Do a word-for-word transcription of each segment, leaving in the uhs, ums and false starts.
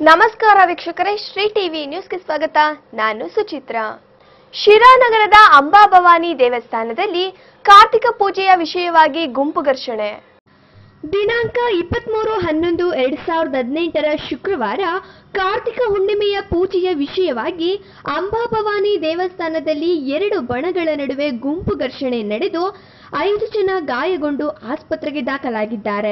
ನಮಸ್ಕಾರ ವೀಕ್ಷಕರೇ, ಶ್ರೀ ಟಿವಿ ನ್ಯೂಸ್ಗೆ ಸ್ವಾಗತ. ನಾನು ಸುಚಿತ್ರಾ. ಶಿರಾ ನಗರದ ಅಂಬಾಭವಾನಿ ದೇವಸ್ಥಾನದಲ್ಲಿ ಕಾರ್ತಿಕ ಪೂಜೆಯ ವಿಷಯವಾಗಿ ಗುಂಪು ಘರ್ಷಣೆ. ದಿನಾಂಕ ಇಪ್ಪತ್ಮೂರು ಹನ್ನೊಂದು ಎರಡ್ ಸಾವಿರದ ಹದಿನೆಂಟರ ಶುಕ್ರವಾರ ಕಾರ್ತಿಕ ಹುಣ್ಣಿಮೆಯ ಪೂಜೆಯ ವಿಷಯವಾಗಿ ಅಂಬಾಭವಾನಿ ದೇವಸ್ಥಾನದಲ್ಲಿ ಎರಡು ಬಣಗಳ ನಡುವೆ ಗುಂಪು ಘರ್ಷಣೆ ನಡೆದು ಐದು ಜನ ಗಾಯಗೊಂಡು ಆಸ್ಪತ್ರೆಗೆ ದಾಖಲಾಗಿದ್ದಾರೆ.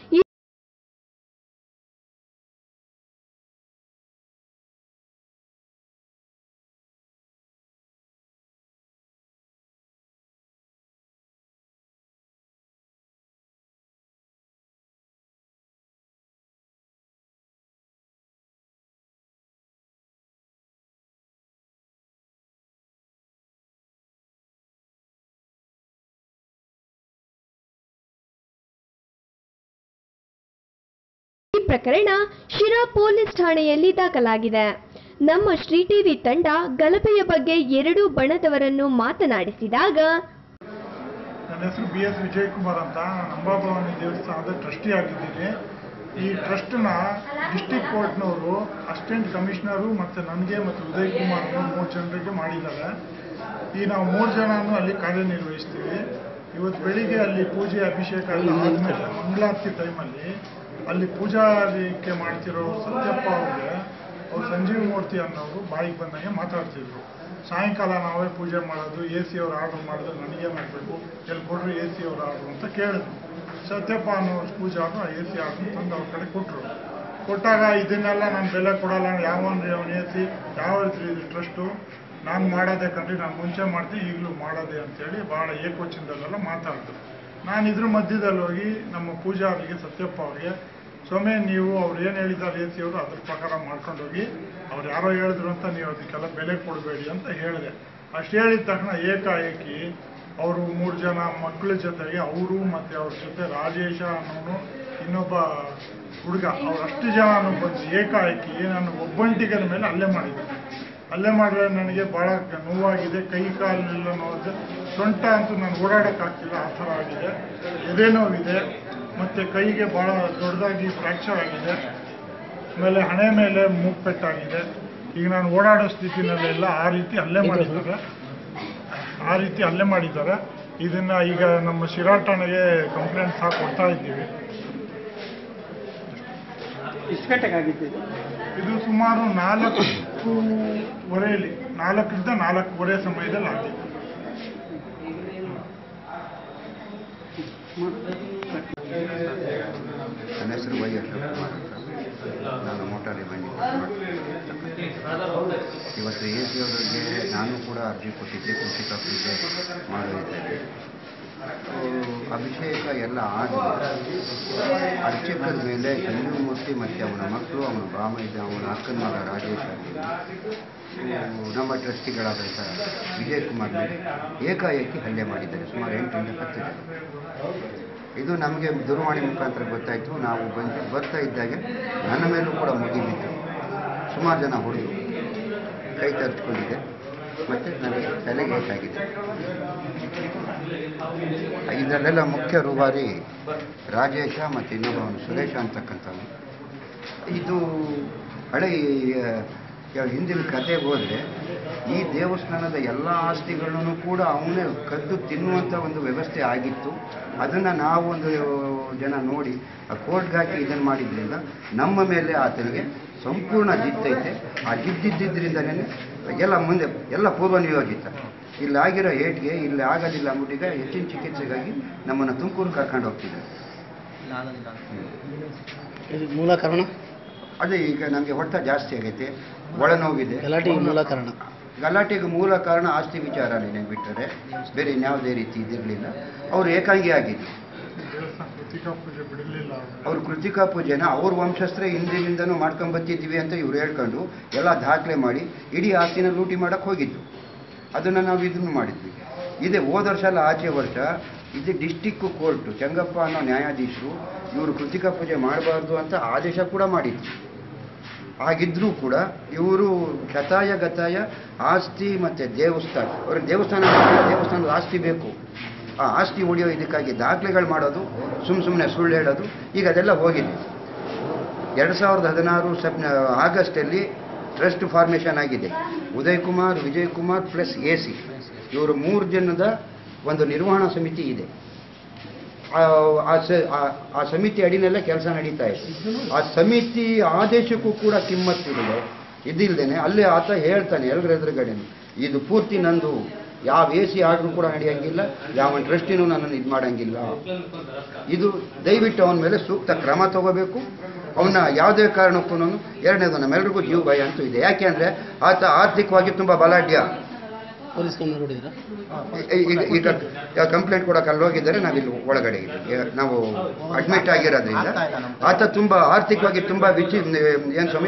ಈ ಪ್ರಕರಣ ಶಿರಾ ಪೊಲೀಸ್ ಠಾಣೆಯಲ್ಲಿ ದಾಖಲಾಗಿದೆ. ನಮ್ಮ ಶ್ರೀ ಟಿವಿ ತಂಡ ಗಲಭೆಯ ಬಗ್ಗೆ ಎರಡೂ ಬಣದವರನ್ನು ಮಾತನಾಡಿಸಿದಾಗ, ನನ್ನ ಹೆಸರು ಬಿ ಎಸ್ ವಿಜಯಕುಮಾರ್ ಅಂತ, ಅಂಬಾಭವಾನಿ ದೇವಸ್ಥಾನದ ಟ್ರಸ್ಟಿ ಆಗಿದ್ದೀನಿ. ಈ ಟ್ರಸ್ಟ್ನ ಡಿಸ್ಟಿಕ್ ಕೋರ್ಟ್ನವರು ಅಸಿಸ್ಟೆಂಟ್ ಕಮಿಷನರು ಮತ್ತು ನನಗೆ ಮತ್ತು ಉದಯ್ ಕುಮಾರ್ ಮೂರು ಜನರಿಗೆ ಮಾಡಿದ್ದಾರೆ. ಈ ನಾವು ಮೂರು ಜನನು ಅಲ್ಲಿ ಕಾರ್ಯನಿರ್ವಹಿಸ್ತೀವಿ. ಇವತ್ತು ಬೆಳಿಗ್ಗೆ ಅಲ್ಲಿ ಪೂಜೆ ಅಭಿಷೇಕ ಎಲ್ಲ ಆದಮೇಲೆ ಮಂಗಳಾರತಿ ಟೈಮಲ್ಲಿ ಅಲ್ಲಿ ಪೂಜಾರಿಕೆ ಮಾಡ್ತಿರೋ ಸತ್ಯಪ್ಪ ಅವ್ರಿಗೆ ಅವ್ರು ಸಂಜೀವ್ ಮೂರ್ತಿ ಅನ್ನೋರು ಬಾಯಿಗೆ ಬಂದಂಗೆ ಮಾತಾಡ್ತಿದ್ರು. ಸಾಯಂಕಾಲ ನಾವೇ ಪೂಜೆ ಮಾಡೋದು, ಎ ಸಿ ಅವ್ರು ಆರ್ಡರ್ ಮಾಡಿದ್ರೆ ನನಗೆ ಮಾಡಬೇಕು, ಎಲ್ಲಿ ಕೊಟ್ಟರು ಎ ಸಿ ಅವ್ರು ಆರ್ಡ್ರು ಅಂತ ಕೇಳಿದ್ರು. ಸತ್ಯಪ್ಪ ಅನ್ನೋ ಪೂಜೆ ಆದರೂ ಎ ಸಿ ಆರ್ಡ್ರು ತಂದು ಅವ್ರ ಕಡೆ ಕೊಟ್ಟರು. ಕೊಟ್ಟಾಗ ಇದನ್ನೆಲ್ಲ ನಾನು ಬೆಲೆ ಕೊಡಲ್ಲ, ಯಾವನ್ರಿ ಅವನು ಎ ಸಿ ಯಾವ ರೀತಿ ಇದು ಟ್ರಸ್ಟು, ನಾನು ಮಾಡೋದೇ ಕಂಡ್ರಿ, ನಾನು ಮುಂಚೆ ಮಾಡ್ತೀನಿ ಈಗಲೂ ಮಾಡೋದೇ ಅಂತೇಳಿ ಭಾಳ ಏಕವಚನದಲ್ಲೆಲ್ಲ ಮಾತಾಡಿದ್ರು. ನಾನು ಇದ್ರ ಮಧ್ಯದಲ್ಲಿ ಹೋಗಿ ನಮ್ಮ ಪೂಜಾರಿಗೆ ಸತ್ಯಪ್ಪ ಅವರಿಗೆ, ಸೊಮೆ ನೀವು ಅವ್ರು ಏನು ಹೇಳಿದ್ದಾರೆ ಎ ಸಿ ಅವರು ಅದ್ರ ಪ್ರಕಾರ ಮಾಡ್ಕೊಂಡು ಹೋಗಿ, ಅವ್ರು ಯಾರೋ ಹೇಳಿದ್ರು ಅಂತ ನೀವು ಅದಕ್ಕೆಲ್ಲ ಬೆಲೆ ಕೊಡಬೇಡಿ ಅಂತ ಹೇಳಿದೆ. ಅಷ್ಟು ಹೇಳಿದ ತಕ್ಷಣ ಏಕಾಏಕಿ ಅವರು ಮೂರು ಜನ ಮಕ್ಕಳ ಜೊತೆಗೆ ಅವರು ಮತ್ತು ಅವ್ರ ಜೊತೆ ರಾಜೇಶ ಅನ್ನೋನು ಇನ್ನೊಬ್ಬ ಹುಡುಗ, ಅವರಷ್ಟು ಜನನು ಬಂದು ಏಕಾಏಕಿ ನಾನು ಒಬ್ಬಂಟಿಗರ ಮೇಲೆ ಹಲ್ಲೆ ಮಾಡಿದ್ದೆ. ಹಲ್ಲೆ ಮಾಡಿದ್ರೆ ನನಗೆ ಭಾಳ ನೋವಾಗಿದೆ, ಕೈ ಕಾಲೆಲ್ಲ ನೋವಿದೆ, ಸೊಂಟ ಅಂತೂ ನಾನು ಓಡಾಡೋಕ್ಕಾಗ್ತಿಲ್ಲ, ಆ ಥರ ಆಗಿದೆ. ಎದೆ ನೋವಿದೆ ಮತ್ತು ಕೈಗೆ ಭಾಳ ದೊಡ್ಡದಾಗಿ ಫ್ರ್ಯಾಕ್ಚರ್ ಆಗಿದೆ. ಆಮೇಲೆ ಹಣೆ ಮೇಲೆ ಮೂಗ್ಪೆಟ್ಟಾಗಿದೆ. ಈಗ ನಾನು ಓಡಾಡೋ ಸ್ಥಿತಿನಲ್ಲೆಲ್ಲ ಆ ರೀತಿ ಹಲ್ಲೆ ಮಾಡಿದ್ದಾರೆ ಆ ರೀತಿ ಹಲ್ಲೆ ಮಾಡಿದ್ದಾರೆ ಇದನ್ನು ಈಗ ನಮ್ಮ ಶಿರಾ ಠಾಣೆಗೆ ಕಂಪ್ಲೇಂಟ್ ಸಹ ಕೊಡ್ತಾ ಇದ್ದೀವಿ. ಎಷ್ಟು ಗಂಟೆಗೆ ಆಗಿತ್ತು ಇದು? ಸುಮಾರು ನಾಲ್ಕೂವರೆಯಲ್ಲಿ ನಾಲ್ಕರಿಂದ ನಾಲ್ಕೂವರೆ ಸಮಯದಲ್ಲಿ ಆಗಿತ್ತು. ನನ್ನ ಹೆಸರು ವೈ ಅಶೋಕ್ ಕುಮಾರ್ ಅಂತ, ನಾನು ಮೋಟಾರ್ ರಿಬೈಂಡಿಂಗ್ ಇವತ್ತು ಎ ಸಿ ಅವರಿಗೆ ನಾನು ಕೂಡ ಅರ್ಜಿ ಕೊಟ್ಟಿದ್ದೆ, ಕೃಷಿಕ ಪೂಜೆ ಮಾಡಿದ್ದೇನೆ. ಅಭಿಷೇಕ ಎಲ್ಲ ಆಗಿದೆ. ಅರ್ಚಕರ ಮೇಲೆ ಸಂಜೀವ್ ಮೂರ್ತಿ ಮತ್ತು ಅವನ ಮಕ್ಕಳು, ಅವನ ಭಾಮ ಇದೆ, ಅವನ ಅಕ್ಕನ ಮಗ ರಾಜೇಶ್ ನಮ್ಮ ಟ್ರಸ್ಟಿಗಳಾದಂಥ ವಿಜಯಕುಮಾರ್ ಮೇಲೆ ಏಕಾಏಕಿ ಹಲ್ಲೆ ಮಾಡಿದ್ದಾರೆ. ಸುಮಾರು ಎಂಟರಿಂದ ಹತ್ತು ಜನ. ಇದು ನಮಗೆ ದೂರವಾಣಿ ಮುಖಾಂತರ ಗೊತ್ತಾಯಿತು. ನಾವು ಬಂದು ಬರ್ತಾ ಇದ್ದಾಗೆ ನನ್ನ ಮೇಲೂ ಕೂಡ ಮುಗಿಬಿದ್ದು ಸುಮಾರು ಜನ ಹೊಡೆದು ಕೈ ತರಿಸ್ಕೊಂಡಿದೆ ಮತ್ತು ನನಗೆ ತಲೆಗೆ ಏಟಾಗಿದೆ. ಇದರಲ್ಲೆಲ್ಲ ಮುಖ್ಯ ರೂವಾರಿ ರಾಜೇಶ ಮತ್ತು ಇನ್ನೊಬ್ಬವನು ಸುರೇಶ ಅಂತಕ್ಕಂಥವನು. ಇದು ಹಳೆ ಹಿಂದಿನ ಕಥೆಗೆ ಹೋದರೆ ಈ ದೇವಸ್ಥಾನದ ಎಲ್ಲ ಆಸ್ತಿಗಳನ್ನು ಕೂಡ ಅವನೇ ಕದ್ದು ತಿನ್ನುವಂಥ ಒಂದು ವ್ಯವಸ್ಥೆ ಆಗಿತ್ತು. ಅದನ್ನು ನಾವು ಒಂದು ಜನ ನೋಡಿ ಕೋರ್ಟ್ಗೆ ಹಾಕಿ ಇದನ್ನು ಮಾಡಿದ್ರಿಂದ ನಮ್ಮ ಮೇಲೆ ಆತನಿಗೆ ಸಂಪೂರ್ಣ ಜಿದ್ದೈತೆ. ಆ ಜಿದ್ದಿದ್ದರಿಂದ ಎಲ್ಲ ಮುಂದೆ ಎಲ್ಲ ಪೂರ್ವ ನಿಯೋಜಿತ. ಇಲ್ಲಿ ಆಗಿರೋ ಏಟ್ಗೆ ಇಲ್ಲಿ ಆಗೋದಿಲ್ಲ ಅಂದ್ಬಿಟ್ಟಿಗೆ ಹೆಚ್ಚಿನ ಚಿಕಿತ್ಸೆಗಾಗಿ ನಮ್ಮನ್ನು ತುಮಕೂರು ಕರ್ಕೊಂಡು ಹೋಗ್ತಿದ್ದಾರೆ. ಮೂಲ ಕಾರಣ ಅದೇ ಈಗ ನನಗೆ ಹೊಟ್ಟೆ ಜಾಸ್ತಿ ಆಗೈತೆ, ಒಳನೋವಿದೆ. ಗಲಾಟೆಗೆ ಮೂಲ ಕಾರಣ ಗಲಾಟೆಗೆ ಮೂಲ ಕಾರಣ ಆಸ್ತಿ ವಿಚಾರನೇ ಬಿಟ್ಟರೆ ಬೇರೆ ಇನ್ಯಾವುದೇ ರೀತಿ ಇದಿರಲಿಲ್ಲ. ಅವರು ಏಕಾಂಗಿ ಆಗಿದ್ದು. ಅವರು ಕೃತಿಕಾ ಪೂಜೆನ ಅವ್ರ ವಂಶಸ್ಥರೇ ಹಿಂದಿನಿಂದನೂ ಮಾಡ್ಕೊಂಬತ್ತಿದ್ವಿ ಅಂತ ಇವ್ರು ಹೇಳ್ಕೊಂಡು ಎಲ್ಲ ದಾಖಲೆ ಮಾಡಿ ಇಡೀ ಆಸ್ತಿನ ಲೂಟಿ ಮಾಡೋಕ್ಕೆ ಹೋಗಿದ್ದು. ಅದನ್ನು ನಾವು ಇದನ್ನು ಮಾಡಿದ್ವಿ. ಇದೇ ಹೋದ ವರ್ಷ ಅಲ್ಲ, ಆಚೆ ವರ್ಷ ಇದು ಡಿಸ್ಟಿಕ್ಕು ಕೋರ್ಟು ಚಂಗಪ್ಪ ಅನ್ನೋ ನ್ಯಾಯಾಧೀಶರು ಇವರು ಕೃತಿಕಾ ಪೂಜೆ ಮಾಡಬಾರ್ದು ಅಂತ ಆದೇಶ ಕೂಡ ಮಾಡಿದ್ರು. ಆಗಿದ್ದರೂ ಕೂಡ ಇವರು ಗತಾಯ ಗತಾಯ ಆಸ್ತಿ ಮತ್ತು ದೇವಸ್ಥಾನ, ಅವ್ರಿಗೆ ದೇವಸ್ಥಾನ ದೇವಸ್ಥಾನದ ಆಸ್ತಿ ಬೇಕು, ಆ ಆಸ್ತಿ ಹೊಡೆಯೋ ಇದಕ್ಕಾಗಿ ದಾಖಲೆಗಳು ಮಾಡೋದು, ಸುಮ್ಮ ಸುಮ್ಮನೆ ಸುಳ್ಳು ಹೇಳೋದು, ಈಗ ಅದೆಲ್ಲ ಹೋಗಿದೆ. ಎರಡು ಸಾವಿರದ ಹದಿನಾರು ಸೆಪ್ ಆಗಸ್ಟಲ್ಲಿ ಟ್ರಸ್ಟ್ ಫಾರ್ಮೇಷನ್ ಆಗಿದೆ. Uday Kumar, Vijay Kumar plus A C ಇವರು ಮೂರು ಜನದ ಒಂದು ನಿರ್ವಹಣಾ ಸಮಿತಿ ಇದೆ. ಆ ಸಮಿತಿ ಅಡಿನಲ್ಲೇ ಕೆಲಸ ನಡೀತಾ ಇದೆ. ಆ ಸಮಿತಿ ಆದೇಶಕ್ಕೂ ಕೂಡ ಕಿಮ್ಮತ್ತಿದೆ. ಇದಿಲ್ಲದೇನೆ ಅಲ್ಲೇ ಆತ ಹೇಳ್ತಾನೆ ಎಲ್ಲರ ಎದುರುಗಡೆನು, ಇದು ಪೂರ್ತಿ ನಂದು, ಯಾವ ಎ ಸಿ ಆರ್ಡ್ರು ಕೂಡ ನಡೆಯಂಗಿಲ್ಲ, ಯಾವ ಟ್ರಸ್ಟಿನೂ ನನ್ನನ್ನು ಇದು ಮಾಡೋಂಗಿಲ್ಲ. ಇದು ದಯವಿಟ್ಟು ಅವನ ಮೇಲೆ ಸೂಕ್ತ ಕ್ರಮ ತಗೋಬೇಕು. ಅವನ್ನ ಯಾವುದೇ ಕಾರಣಕ್ಕೂ ಎರಡನೇದು ನಮ್ಮೆಲ್ರಿಗೂ ಜೀವ ಭಯ ಅಂತೂ ಇದೆ. ಯಾಕೆಂದರೆ ಆತ ಆರ್ಥಿಕವಾಗಿ ತುಂಬ ಬಲಾಢ್ಯ. ಈಗ ಈಗ ಕಂಪ್ಲೇಂಟ್ ಕೊಡೋಕೆ ಅಲ್ಲಿ ಹೋಗಿದ್ದಾರೆ, ನಾವಿಲ್ಲಿ ಒಳಗಡೆ ಇದ್ದೀವಿ, ನಾವು ಅಡ್ಮಿಟ್ ಆಗಿರೋದ್ರಿಂದ ಆತ ತುಂಬ ಆರ್ಥಿಕವಾಗಿ ತುಂಬ ವಿಚಿ ಏನು ಸ್ವಾಮಿ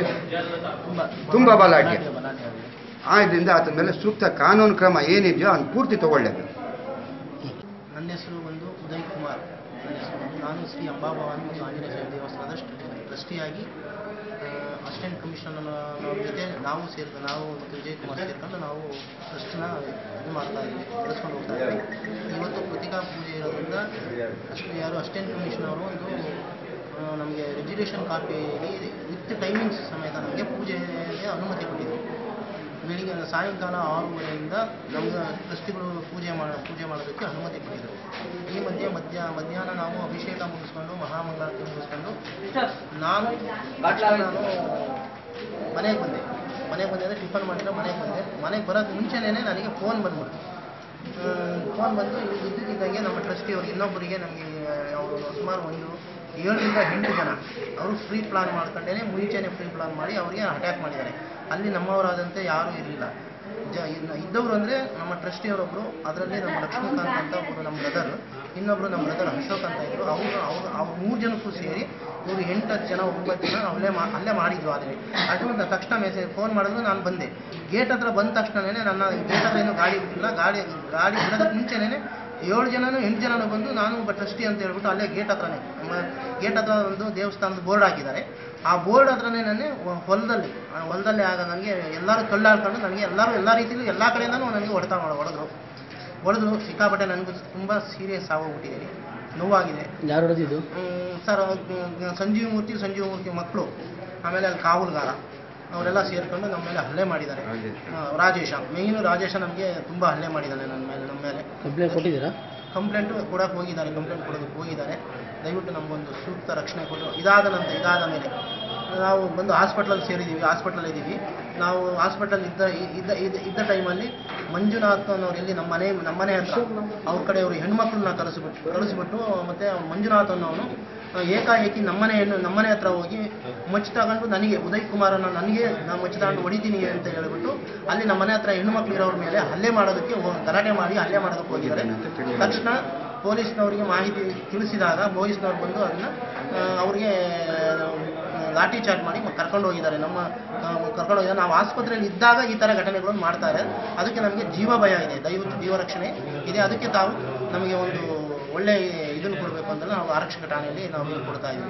ತುಂಬ ಬಲಾಢ್ಯ. ಆದ್ದರಿಂದ ಆತನ ಮೇಲೆ ಸೂಕ್ತ ಕಾನೂನು ಕ್ರಮ ಏನಿದೆಯೋ ಅದನ್ನು ಪೂರ್ತಿ ತಗೊಳ್ಳೇಬೇಕು. ನನ್ನ ಹೆಸರು ಒಂದು ಉದಯ್ ಕುಮಾರ್. ನನ್ನ ಹೆಸರು ಒಂದು ನಾನು ಶ್ರೀ ಅಂಬಾಭವಾನಿ ಮತ್ತು ಆಂಜನೇಯ ದೇವಸ್ಥಾನದ ಟ್ರಸ್ಟಿಯಾಗಿ ಅಸಿಸ್ಟೆಂಟ್ ಕಮಿಷನರ್ ಜೊತೆ ನಾವು ಸೇರ್ಕೊಂಡು ನಾವು ಮತ್ತು ವಿಜಯ್ ಕುಮಾರ್ ಸೇರ್ಕೊಂಡು ನಾವು ಟ್ರಸ್ಟ್ನ ಇದು ಮಾಡ್ತಾ ಇದ್ವಿ, ನಡೆಸ್ಕೊಂಡು ಹೋಗ್ತಾ ಇದ್ವಿ. ಇವತ್ತು ಕೃತಿಕಾ ಪೂಜೆ ಇರೋದ್ರಿಂದ ಅಷ್ಟು ಯಾರು ಅಸಿಸ್ಟೆಂಟ್ ಕಮಿಷನರು ಒಂದು ನಮಗೆ ರೆಗ್ಯುಲೇಷನ್ ಕಾಪಿಯಲ್ಲಿ ವಿತ್ ಟೈಮಿಂಗ್ಸ್ ಸಮೇತ ನಮಗೆ ಪೂಜೆಗೆ ಅನುಮತಿ ಕೊಟ್ಟಿದ್ದರು. ಬೆಳಿಗ್ಗೆ ಸಾಯಂಕಾಲ ಆರೂವರೆಯಿಂದ ನಮ್ಗೆ ಟ್ರಸ್ಟಿಗಳು ಪೂಜೆ ಮಾಡ ಪೂಜೆ ಮಾಡೋದಕ್ಕೆ ಅನುಮತಿ ಕೊಟ್ಟಿದ್ದರು. ಈ ಮಧ್ಯೆ ಮಧ್ಯ ಮಧ್ಯಾಹ್ನ ನಾವು ಅಭಿಷೇಕ ಮುಗಿಸ್ಕೊಂಡು ಮಹಾಮಂಗಳಾರತಿ ಮುಗಿಸ್ಕೊಂಡು ನಾನು ನಾನು ಮನೆಗೆ ಬಂದೆ. ಮನೆಗೆ ಬಂದೆ ಅಂದರೆ ಟಿಫನ್ ಮಾಡಿದ್ರೆ ಮನೆಗೆ ಬಂದೆ. ಮನೆಗೆ ಬರೋದು ಮುಂಚೆನೇ ನನಗೆ ಫೋನ್ ಬಂದ್ಬಿಟ್ಟು ಫೋನ್ ಬಂದು ಇದ್ದಕ್ಕಿದ್ದಂಗೆ ನಮ್ಮ ಟ್ರಸ್ಟಿಯವರು ಇನ್ನೊಬ್ಬರಿಗೆ ನಮಗೆ ಅವರು ಸುಮಾರು ಒಂದು ಏಳರಿಂದ ಎಂಟು ಜನ ಅವರು ಫ್ರೀ ಪ್ಲಾನ್ ಮಾಡ್ಕೊಂಡೇ ಮುಂಚೆನೇ ಫ್ರೀ ಪ್ಲಾನ್ ಮಾಡಿ ಅವರಿಗೆ ಅಟ್ಯಾಕ್ ಮಾಡಿದ್ದಾರೆ. ಅಲ್ಲಿ ನಮ್ಮವರಾದಂತೆ ಯಾರೂ ಇರಲಿಲ್ಲ. ಜ ಇದ್ದವರು ಅಂದರೆ ನಮ್ಮ ಟ್ರಸ್ಟಿಯವರೊಬ್ಬರು, ಅದರಲ್ಲಿ ನಮ್ಮ ಲಕ್ಷ್ಮೀಕಾಂತ್ ಅಂತ ಒಬ್ಬರು ನಮ್ಮ ಬ್ರದರ್, ಇನ್ನೊಬ್ಬರು ನಮ್ಮ ಬ್ರದರ್ ಅಶೋಕ್ ಅಂತ ಇದ್ದರು. ಅವರು ಅವರು ಅವ್ರು ಮೂರು ಜನಕ್ಕೂ ಸೇರಿ ಇವರು ಎಂಟು ಹತ್ತು ಜನ ಒಂಬತ್ತು ಜನ ಅಲ್ಲೇ ಮಾ ಅಲ್ಲೇ ಮಾಡಿದ್ವು. ಆದರೆ ಅದು ತಕ್ಷಣ ಮೆಸೇಜ್ ಫೋನ್ ಮಾಡಿದ್ರು ನಾನು ಬಂದೆ. ಗೇಟ್ ಹತ್ರ ಬಂದ ತಕ್ಷಣವೇ ನನ್ನ ಗೇಟ್ ಹತ್ರ ಏನೂ ಗಾಡಿ ಬಿಟ್ಟಿಲ್ಲ. ಗಾಡಿ ಗಾಡಿ ಬಿಡೋದಕ್ಕೆ ಮುಂಚೆನೇ ಏಳು ಜನನೂ ಎಂಟು ಜನನೂ ಬಂದು ನಾನು ಒಬ್ಬ ಟ್ರಸ್ಟಿ ಅಂತ ಹೇಳ್ಬಿಟ್ಟು ಅಲ್ಲೇ ಗೇಟ್ ಹತ್ರನೇ ನಮ್ಮ ಗೇಟ್ ಹತ್ರ ಒಂದು ದೇವಸ್ಥಾನದ ಬೋರ್ಡ್ ಹಾಕಿದ್ದಾರೆ. ಆ ಬೋರ್ಡ್ ಹತ್ರನೇ ನನಗೆ ಹೊಲದಲ್ಲಿ ಹೊಲದಲ್ಲಿ ಆಗ ನನಗೆ ಎಲ್ಲರೂ ಕಳ್ಳಾಡ್ಕೊಂಡು ನನಗೆ ಎಲ್ಲರೂ ಎಲ್ಲ ರೀತಿಯಲ್ಲೂ ಎಲ್ಲ ಕಡೆಯಿಂದನೂ ನನಗೆ ಹೊಡೆತ ಮಾಡಿ ಹೊಡೆದ್ರು ಹೊಡೆದ್ರು ಸಿಕ್ಕಾಪಟ್ಟೆ. ನನಗೂ ತುಂಬ ಸೀರಿಯಸ್ ಆಗೋಗ್ಬಿಟ್ಟಿದ್ದೀನಿ, ನೋವಾಗಿದೆ. ಯಾರು ಹೊಡೆದಿದ್ದು ಸರ್? ಸಂಜೀವ ಮೂರ್ತಿ ಸಂಜೀವ ಮೂರ್ತಿ ಮಕ್ಕಳು, ಆಮೇಲೆ ಅಲ್ಲಿ ಕಾವಲುಗಾರ ಅವರೆಲ್ಲ ಸೇರ್ಕೊಂಡು ನಮ್ಮ ಮೇಲೆ ಹಲ್ಲೆ ಮಾಡಿದ್ದಾರೆ. ರಾಜೇಶ ಮೇಯ್ನು ರಾಜೇಶ ನಮಗೆ ತುಂಬ ಹಲ್ಲೆ ಮಾಡಿದ್ದಾನೆ ನನ್ನ ಮೇಲೆ ನಮ್ಮ ಮೇಲೆ. ಕಂಪ್ಲೇಂಟ್ ಕೊಟ್ಟಿದ್ದೀರಾ? ಕಂಪ್ಲೇಂಟು ಕೊಡೋಕೆ ಹೋಗಿದ್ದಾರೆ, ಕಂಪ್ಲೇಂಟ್ ಕೊಡೋದಕ್ಕೆ ಹೋಗಿದ್ದಾರೆ. ದಯವಿಟ್ಟು ನಮಗೊಂದು ಸೂಕ್ತ ರಕ್ಷಣೆ ಕೊಟ್ಟು ಇದಾದ ನಂತರ ಇದಾದ ಮೇಲೆ ನಾವು ಬಂದು ಹಾಸ್ಪಿಟ್ಲಲ್ಲಿ ಸೇರಿದ್ದೀವಿ, ಹಾಸ್ಪಿಟ್ಲಲ್ಲಿ ಇದ್ದೀವಿ. ನಾವು ಹಾಸ್ಪಿಟಲ್ ಇದ್ದ ಇದ್ದ ಇದ್ದ ಇದ್ದ ಟೈಮಲ್ಲಿ ಮಂಜುನಾಥ್ ಅನ್ನೋರು ಇಲ್ಲಿ ನಮ್ಮ ಮನೆ ನಮ್ಮ ಮನೆ ಹತ್ರ ಅವ್ರ ಕಡೆ ಅವರು ಹೆಣ್ಮಕ್ಳನ್ನ ಕರೆಸಿಬಿಟ್ಟು ಕಳಿಸ್ಬಿಟ್ಟು ಮತ್ತು ಮಂಜುನಾಥ್ ಅನ್ನೋನು ಏಕಾಏಕಿ ನಮ್ಮನೆ ಹೆಣ್ಣು ನಮ್ಮನೆ ಹತ್ರ ಹೋಗಿ ಮಚ್ಚು ತಗೊಂಡು ನನಗೆ ಉದಯ್ ಕುಮಾರನ್ನ ನನಗೆ ನಾನು ಮಚ್ಚು ತಗೊಂಡು ಹೊಡಿತೀನಿ ಅಂತ ಹೇಳಿಬಿಟ್ಟು ಅಲ್ಲಿ ನಮ್ಮ ಮನೆ ಹತ್ರ ಹೆಣ್ಣುಮಕ್ಳು ಇರೋರ ಮೇಲೆ ಹಲ್ಲೆ ಮಾಡೋದಕ್ಕೆ ಗಲಾಟೆ ಮಾಡಿ ಹಲ್ಲೆ ಮಾಡೋದಕ್ಕೆ ಹೋಗಿದ್ದಾರೆ. ತಕ್ಷಣ ಪೊಲೀಸ್ನವರಿಗೆ ಮಾಹಿತಿ ತಿಳಿಸಿದಾಗ ಪೊಲೀಸ್ನವ್ರು ಬಂದು ಅದನ್ನು ಅವ್ರಿಗೆ ಲಾಠಿ ಚಾರ್ಜ್ ಮಾಡಿ ಕರ್ಕೊಂಡು ಹೋಗಿದ್ದಾರೆ. ನಮ್ಮ ಕರ್ಕೊಂಡು ಹೋಗಿದ್ದಾರೆ. ನಾವು ಆಸ್ಪತ್ರೆಯಲ್ಲಿ ಇದ್ದಾಗ ಈ ಥರ ಘಟನೆಗಳನ್ನು ಮಾಡ್ತಾರೆ. ಅದಕ್ಕೆ ನಮಗೆ ಜೀವ ಭಯ ಇದೆ, ದಯವಿಟ್ಟು ಜೀವ ರಕ್ಷಣೆ ಇದೆ. ಅದಕ್ಕೆ ತಾವು ನಮಗೆ ಒಂದು ಒಳ್ಳೆ ಇದನ್ನು ಕೊಡಬೇಕು ಅಂತ ನಾವು ಆರಕ್ಷಕ ಠಾಣೆಯಲ್ಲಿ ನಾವು ಇದು ಕೊಡ್ತಾ ಇದ್ದೀವಿ.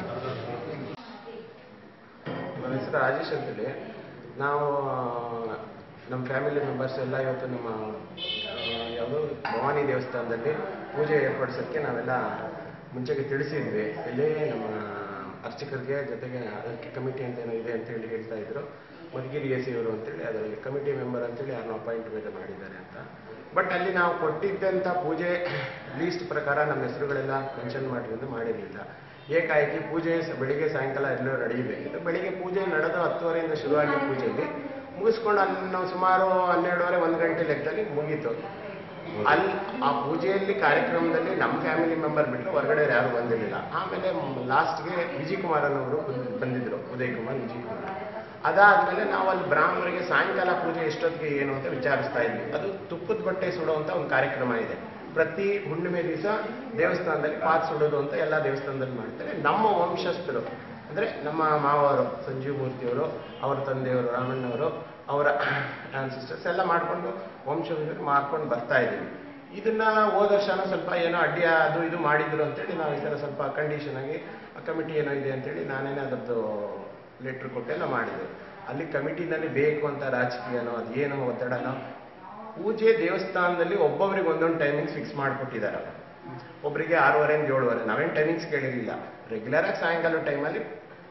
ನನ್ನ ಹೆಸರು ರಾಜೇಶ್ ಅಂತೇಳಿ. ನಾವು ನಮ್ಮ ಫ್ಯಾಮಿಲಿ ಮೆಂಬರ್ಸ್ ಎಲ್ಲ ಇವತ್ತು ನಮ್ಮ ಯಾವುದು ಭವಾನಿ ದೇವಸ್ಥಾನದಲ್ಲಿ ಪೂಜೆ ಏರ್ಪಡಿಸೋಕ್ಕೆ ನಾವೆಲ್ಲ ಮುಂಚೆಗೆ ತಿಳಿಸಿದ್ವಿ. ಇಲ್ಲಿ ನಮ್ಮ ಅರ್ಚಕರಿಗೆ ಜೊತೆಗೆ ಅದಕ್ಕೆ ಕಮಿಟಿ ಅಂತ ಏನೋ ಇದೆ ಅಂತೇಳಿ ಹೇಳ್ತಾ ಇದ್ರು. ಮಧುಗಿರಿ ಎ ಸಿ ಅವರು ಅಂತೇಳಿ ಅದರಲ್ಲಿ ಕಮಿಟಿ ಮೆಂಬರ್ ಅಂತೇಳಿ ಯಾರನ್ನೋ ಅಪಾಯಿಂಟ್ ಬೇರೆ ಮಾಡಿದ್ದಾರೆ ಅಂತ. ಬಟ್ ಅಲ್ಲಿ ನಾವು ಕೊಟ್ಟಿದ್ದಂಥ ಪೂಜೆ ಲೀಸ್ಟ್ ಪ್ರಕಾರ ನಮ್ಮ ಹೆಸರುಗಳೆಲ್ಲ ಮೆನ್ಷನ್ ಮಾಡಿರೋದು ಮಾಡಿರಲಿಲ್ಲ. ಏಕಾಏಕಿ ಪೂಜೆ ಬೆಳಿಗ್ಗೆ ಸಾಯಂಕಾಲ ಎಲ್ಲೋ ನಡೆಯಬೇಕಿತ್ತು. ಬೆಳಿಗ್ಗೆ ಪೂಜೆ ನಡೆದು ಹತ್ತುವರೆಯಿಂದ ಶುರುವಾಗಿದ್ದ ಪೂಜೆಯಲ್ಲಿ ಮುಗಿಸ್ಕೊಂಡು ಅಲ್ಲಿ ನಾವು ಸುಮಾರು ಹನ್ನೆರಡುವರೆ ಒಂದು ಗಂಟೆ ಲೆಕ್ಕದಲ್ಲಿ ಮುಗೀತು. ಅಲ್ಲಿ ಆ ಪೂಜೆಯಲ್ಲಿ ಕಾರ್ಯಕ್ರಮದಲ್ಲಿ ನಮ್ಮ ಫ್ಯಾಮಿಲಿ ಮೆಂಬರ್ ಬಿಟ್ಟರೆ ಹೊರಗಡೆ ಯಾರು ಬಂದಿರಲಿಲ್ಲ. ಆಮೇಲೆ ಲಾಸ್ಟ್ಗೆ ವಿಜಯ್ ಕುಮಾರ್ ಅನ್ನೋರು ಬಂದಿದ್ದರು, ಉದಯ್ ಕುಮಾರ್ ವಿಜಯ್ ಕುಮಾರ್. ಅದಾದಮೇಲೆ ನಾವು ಅಲ್ಲಿ ಬ್ರಾಹ್ಮಣರಿಗೆ ಸಾಯಂಕಾಲ ಪೂಜೆ ಎಷ್ಟೊತ್ತಿಗೆ ಏನು ಅಂತ ವಿಚಾರಿಸ್ತಾ ಇದ್ವಿ. ಅದು ತುಪ್ಪದ ಬಟ್ಟೆ ಸುಡುವಂಥ ಒಂದು ಕಾರ್ಯಕ್ರಮ ಇದೆ. ಪ್ರತಿ ಹುಣ್ಣಿಮೆ ದಿವಸ ದೇವಸ್ಥಾನದಲ್ಲಿ ಪಾತ್ ಸುಡೋದು ಅಂತ ಎಲ್ಲ ದೇವಸ್ಥಾನದಲ್ಲಿ ಮಾಡ್ತಾರೆ. ನಮ್ಮ ವಂಶಸ್ಥರು ಅಂದರೆ ನಮ್ಮ ಮಾವರು ಸಂಜೀವ ಮೂರ್ತಿಯವರು, ಅವರ ತಂದೆಯವರು ರಾಮಣ್ಣವರು, ಅವರ ಸಿಸ್ಟರ್ಸ್ ಎಲ್ಲ ಮಾಡಿಕೊಂಡು ವಂಶವಿದ್ರು ಮಾಡ್ಕೊಂಡು ಬರ್ತಾ ಇದ್ದೀವಿ. ಇದನ್ನ ಹೋದ ವರ್ಷನ ಸ್ವಲ್ಪ ಏನೋ ಅಡ್ಡಿ ಅದು ಇದು ಮಾಡಿದ್ರು ಅಂತೇಳಿ ನಾವು ಈ ಥರ ಸ್ವಲ್ಪ ಕಂಡೀಷನ್ ಆಗಿ ಆ ಕಮಿಟಿ ಏನೋ ಇದೆ ಅಂತೇಳಿ ನಾನೇನೇ ಅದರದ್ದು ಲೆಟ್ರ್ ಕೊಟ್ಟೆಲ್ಲ ಮಾಡಿದೆ. ಅಲ್ಲಿ ಕಮಿಟಿನಲ್ಲಿ ಬೇಕು ಅಂತ ರಾಜಕೀಯನೋ ಅದೇನೋ ಒತ್ತಡನೋ, ಪೂಜೆ ದೇವಸ್ಥಾನದಲ್ಲಿ ಒಬ್ಬೊಬ್ರಿಗೆ ಒಂದೊಂದು ಟೈಮಿಂಗ್ಸ್ ಫಿಕ್ಸ್ ಮಾಡಿಕೊಟ್ಟಿದ್ದಾರೆ. ಒಬ್ಬರಿಗೆ ಆರೂವರೆಯಿಂದ ಏಳುವರೆ, ನಾವೇನು ಟೈಮಿಂಗ್ಸ್ ಕೇಳಿರಲಿಲ್ಲ. ರೆಗ್ಯುಲರಾಗಿ ಸಾಯಂಕಾಲ ಟೈಮಲ್ಲಿ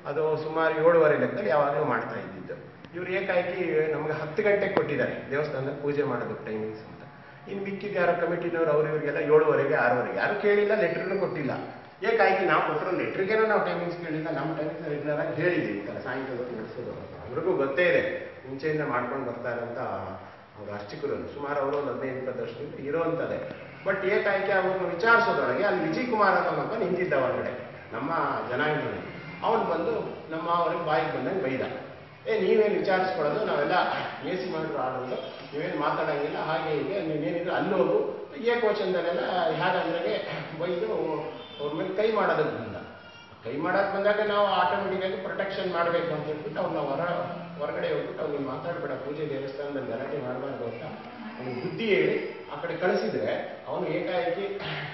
ಅದು ಸುಮಾರು ಏಳುವರೆ ಲೆಕ್ಕದಲ್ಲಿ ಯಾವಾಗಲೂ ಮಾಡ್ತಾ ಇದ್ದಿದ್ದು. ಇವ್ರು ಏಕಾಏಕಿ ನಮ್ಗೆ ಹತ್ತು ಗಂಟೆಗೆ ಕೊಟ್ಟಿದ್ದಾರೆ ದೇವಸ್ಥಾನದಲ್ಲಿ ಪೂಜೆ ಮಾಡೋದಕ್ಕೆ ಟೈಮಿಂಗ್ಸ್ ಅಂತ. ಇನ್ನು ಮಿಕ್ಕಿದ ಯಾರೋ ಕಮಿಟಿನವ್ರು ಅವ್ರು ಇವರಿಗೆಲ್ಲ ಏಳುವರೆಗೆ ಆರೂವರೆಗೆ ಯಾರು ಕೇಳಿಲ್ಲ, ಲೆಟ್ರನ್ನು ಕೊಟ್ಟಿಲ್ಲ. ಏಕಾಏಕಿ ನಾವು ಕೊಟ್ಟರು ಲೆಟ್ರಿಗೇನೋ ನಾವು ಟೈಮಿಂಗ್ಸ್ ಕೇಳಿಲ್ಲ, ನಮ್ಮ ಟೈಮಿಂಗ್ಸ್ ರೆಗ್ಯುಲರ್ ಆಗಿ ಹೇಳಿದ್ದೀವಿ ಈ ಥರ ಸಾಯಂಕಾಲ ನಡೆಸೋದು. ಅವ್ರಿಗೂ ಗೊತ್ತೇ ಇದೆ, ಮುಂಚೆಯಿಂದ ಮಾಡ್ಕೊಂಡು ಬರ್ತಾರೆ ಅಂತ ಅವ್ರ ಅರ್ಚಕರು. ಸುಮಾರು ಅವರು ಒಂದು ಹದಿನೈದು ಇಪ್ಪತ್ತು ವರ್ಷದಿಂದ ಇರೋವಂಥದ್ದೇ. ಬಟ್ ಏಕಾಏಕಿ ಅವ್ರನ್ನ ವಿಚಾರಿಸೋದ್ರೊಳಗೆ ಅಲ್ಲಿ ವಿಜಯ್ ಕುಮಾರ್ ಅನ್ನೋನೊಬ್ಬ ನಿಂತಿದ್ದ ಹೊರಗಡೆ, ನಮ್ಮ ಜನಾಂಗದಲ್ಲಿ. ಅವನು ಬಂದು ನಮ್ಮ ಅವ್ರಿಗೆ ಬಾಯಿಗೆ ಬಂದಂಗೆ ಬೈದ. ಏ ನೀವೇನು ವಿಚಾರಿಸ್ಕೊಳ್ಳೋದು, ನಾವೆಲ್ಲ ಎ ಸಿ ಮಾಡಿದ್ರು ಆಡೋದು, ನೀವೇನು ಮಾತಾಡೋಂಗಿಲ್ಲ, ಹಾಗೆ ಹೀಗೆ, ನೀವೇನಿದ್ರು ಅಲ್ಲಿ ಹೋಗು ಏಕವಚನದಲ್ಲೆಲ್ಲ ಹೇಗಂದ್ರೆ ಬೈದು ಅವ್ರ ಮೇಲೆ ಕೈ ಮಾಡೋದಕ್ಕೆ ಬಂದ. ಕೈ ಮಾಡೋಕೆ ಬಂದಾಗ ನಾವು ಆಟೋಮೆಟಿಕ್ಕಾಗಿ ಪ್ರೊಟೆಕ್ಷನ್ ಮಾಡಬೇಕು ಅಂತ ಹೇಳ್ಬಿಟ್ಟು ಅವ್ರನ್ನ ಹೊರ ಹೊರಗಡೆ ಹೋಗ್ಬಿಟ್ಟು ಅವ್ನಿಗೆ ಮಾತಾಡಬೇಡ, ಪೂಜೆ ದೇವಸ್ಥಾನದಲ್ಲಿ ಗಲಾಟೆ ಮಾಡಬಾರ್ದು ಅಂತ ಅವ್ನಿಗೆ ಬುದ್ಧಿ ಹೇಳಿ ಆ ಕಡೆ ಕಳಿಸಿದ್ರೆ ಅವನು ಏಕಾಏಕಿ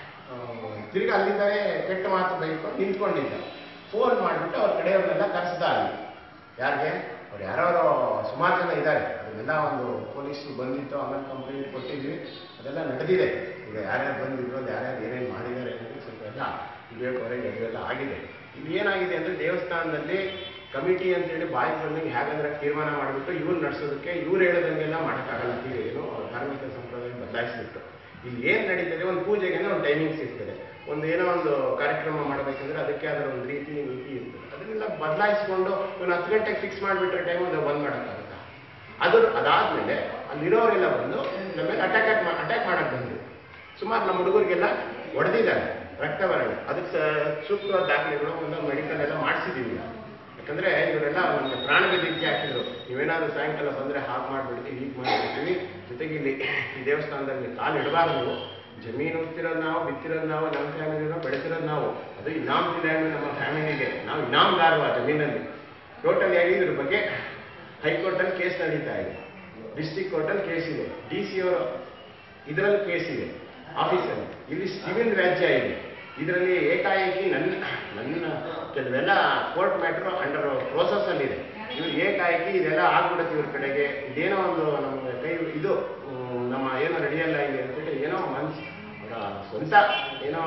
ತಿರ್ಗಿ ಅಲ್ಲಿಂದಲೇ ಕೆಟ್ಟ ಮಾತು ಬೈಕೊಂಡು ನಿಂತ್ಕೊಂಡಿದ್ದ. ಫೋನ್ ಮಾಡಿಬಿಟ್ಟು ಅವ್ರ ಕಡೆಯವ್ರನ್ನೆಲ್ಲ ಕರೆಸ್ದ ಅಲ್ಲಿ. ಯಾರಿಗೆ ಅವ್ರು ಯಾರೋ ಸುಮಾರು ಜನ ಇದ್ದಾರೆ, ಅದನ್ನೆಲ್ಲ ಒಂದು ಪೊಲೀಸರು ಬಂದಿತ್ತು, ಆಮೇಲೆ ಕಂಪ್ಲೇಂಟ್ ಕೊಟ್ಟಿದ್ವಿ, ಅದೆಲ್ಲ ನಡೆದಿದೆ. ಈಗ ಯಾರ್ಯಾರು ಬಂದಿದ್ರು, ಅದು ಯಾರ್ಯಾರು ಏನೇನು ಮಾಡಿದ್ದಾರೆ ಅನ್ನೋದು ಸ್ವಲ್ಪ ಎಲ್ಲ ವಿವೇಕವರೆಗೆ ಅದೆಲ್ಲ ಆಗಿದೆ. ಇಲ್ಲಿ ಏನಾಗಿದೆ ಅಂದರೆ ದೇವಸ್ಥಾನದಲ್ಲಿ ಕಮಿಟಿ ಅಂತೇಳಿ ಬಾಯಿ ಬಂದಂಗೆ ಹೇಗಂದ್ರೆ ತೀರ್ಮಾನ ಮಾಡಿಬಿಟ್ಟು ಇವ್ರು ನಡೆಸೋದಕ್ಕೆ ಇವ್ರು ಹೇಳೋದಂಗೆಲ್ಲ ಮಾಡೋಕ್ಕಾಗಲ್ಲ. ಏನು ಧಾರ್ಮಿಕ ಸಂಪ್ರದಾಯ ಬದಲಾಯಿಸ್ಬಿಟ್ಟು ಇಲ್ಲಿ ಏನು ನಡೀತದೆ, ಒಂದು ಪೂಜೆಗೆ ಒಂದು ಟೈಮಿಂಗ್ಸ್ ಇರ್ತದೆ, ಒಂದು ಏನೋ ಒಂದು ಕಾರ್ಯಕ್ರಮ ಮಾಡಬೇಕಂದ್ರೆ ಅದಕ್ಕೆ ಅದರ ಒಂದು ರೀತಿ ನೀತಿ ಇರ್ತದೆ. ಅದನ್ನೆಲ್ಲ ಬದಲಾಯಿಸ್ಕೊಂಡು ಒಂದು ಹತ್ತು ಗಂಟೆಗೆ ಫಿಕ್ಸ್ ಮಾಡಿಬಿಟ್ರೆ ಟೈಮ್ ಅದು ಬಂದ್ ಮಾಡೋಕ್ಕಾಗುತ್ತಾ? ಅದು ಅದಾದ್ಮೇಲೆ ಅಲ್ಲಿರೋರೆಲ್ಲ ಬಂದು ನಮ್ಮ ಮೇಲೆ ಅಟ್ಯಾಕ್ ಅಟ್ಯಾಕ್ ಮಾಡಕ್ಕೆ ಬಂದರು. ಸುಮಾರು ನಮ್ಮ ಹುಡುಗರಿಗೆಲ್ಲ ಹೊಡೆದಿದ್ದಾರೆ, ರಕ್ತವರಣ. ಅದಕ್ಕೆ ಸೂಕ್ತವಾದ ದಾಖಲೆಗಳು ಒಂದು ಮೆಡಿಕಲ್ ಎಲ್ಲ ಮಾಡಿಸಿದ್ದೀವಿ. ಯಾಕಂದ್ರೆ ಇವರೆಲ್ಲ ನಮಗೆ ಪ್ರಾಣದ ಬೆಂಕಿ ಹಾಕಿದ್ರು. ನೀವೇನಾದ್ರೂ ಸಾಯಂಕಾಲ ಬಂದರೆ ಹಾಗೆ ಮಾಡಿಬಿಡ್ತೀವಿ, ಹೀಗೆ ಮಾಡಿಬಿಡ್ತೀವಿ, ಜೊತೆಗೆ ಇಲ್ಲಿ ಈ ದೇವಸ್ಥಾನದಲ್ಲಿ ಕಾಲು ಇಡಬಾರ್ದು. ಜಮೀನು ಉತ್ತಿರೋದು ನಾವು, ಬಿತ್ತಿರೋದು ನಾವು, ನಮ್ಮ ಫ್ಯಾಮಿಲಿನೋ ಬೆಳೆಸಿರೋದು ನಾವು. ಅದು ಇನಾಮ್ ಲ್ಯಾಂಡ್ ನಮ್ಮ ಫ್ಯಾಮಿಲಿಗೆ, ನಾವು ಇನಾಮ್ದಾರವ ಜಮೀನಲ್ಲಿ. ಟೋಟಲ್ ಆಗಿ ಇದ್ರ ಬಗ್ಗೆ ಹೈಕೋರ್ಟಲ್ಲಿ ಕೇಸ್ ನಡೀತಾ ಇದೆ, ಡಿಸ್ಟಿಕ್ ಕೋರ್ಟಲ್ಲಿ ಕೇಸ್ ಇದೆ, ಡಿ ಸಿ ಅವರು ಇದರಲ್ಲಿ ಕೇಸ್ ಇದೆ ಆಫೀಸಲ್ಲಿ. ಇಲ್ಲಿ ಸಿವಿಲ್ ರಾಜ್ಯ ಇದೆ. ಇದರಲ್ಲಿ ಏಕಾಏಕಿ ನನ್ನ ನನ್ನ ಕೆಲವೆಲ್ಲ ಕೋರ್ಟ್ ಮ್ಯಾಟ್ರು ಅಂಡರ್ ಪ್ರೋಸೆಸ್ ಅಲ್ಲಿ ಇದೆ. ಇವ್ರು ಏಕಾಏಕಿ ಇದೆಲ್ಲ ಆಗ್ಬಿಡುತ್ತೆ ಇವ್ರ ಕಡೆಗೆ. ಇದೇನೋ ಒಂದು ನಮ್ಗೆ ಕೈ ಇದು ನಮ್ಮ ಏನೋ ನಡೆಯಲ್ಲ ಇಲ್ಲಿ ಅಂತೇಳಿ ಏನೋ ಮನ್ಸು ಸ್ವಂತ ಏನೋ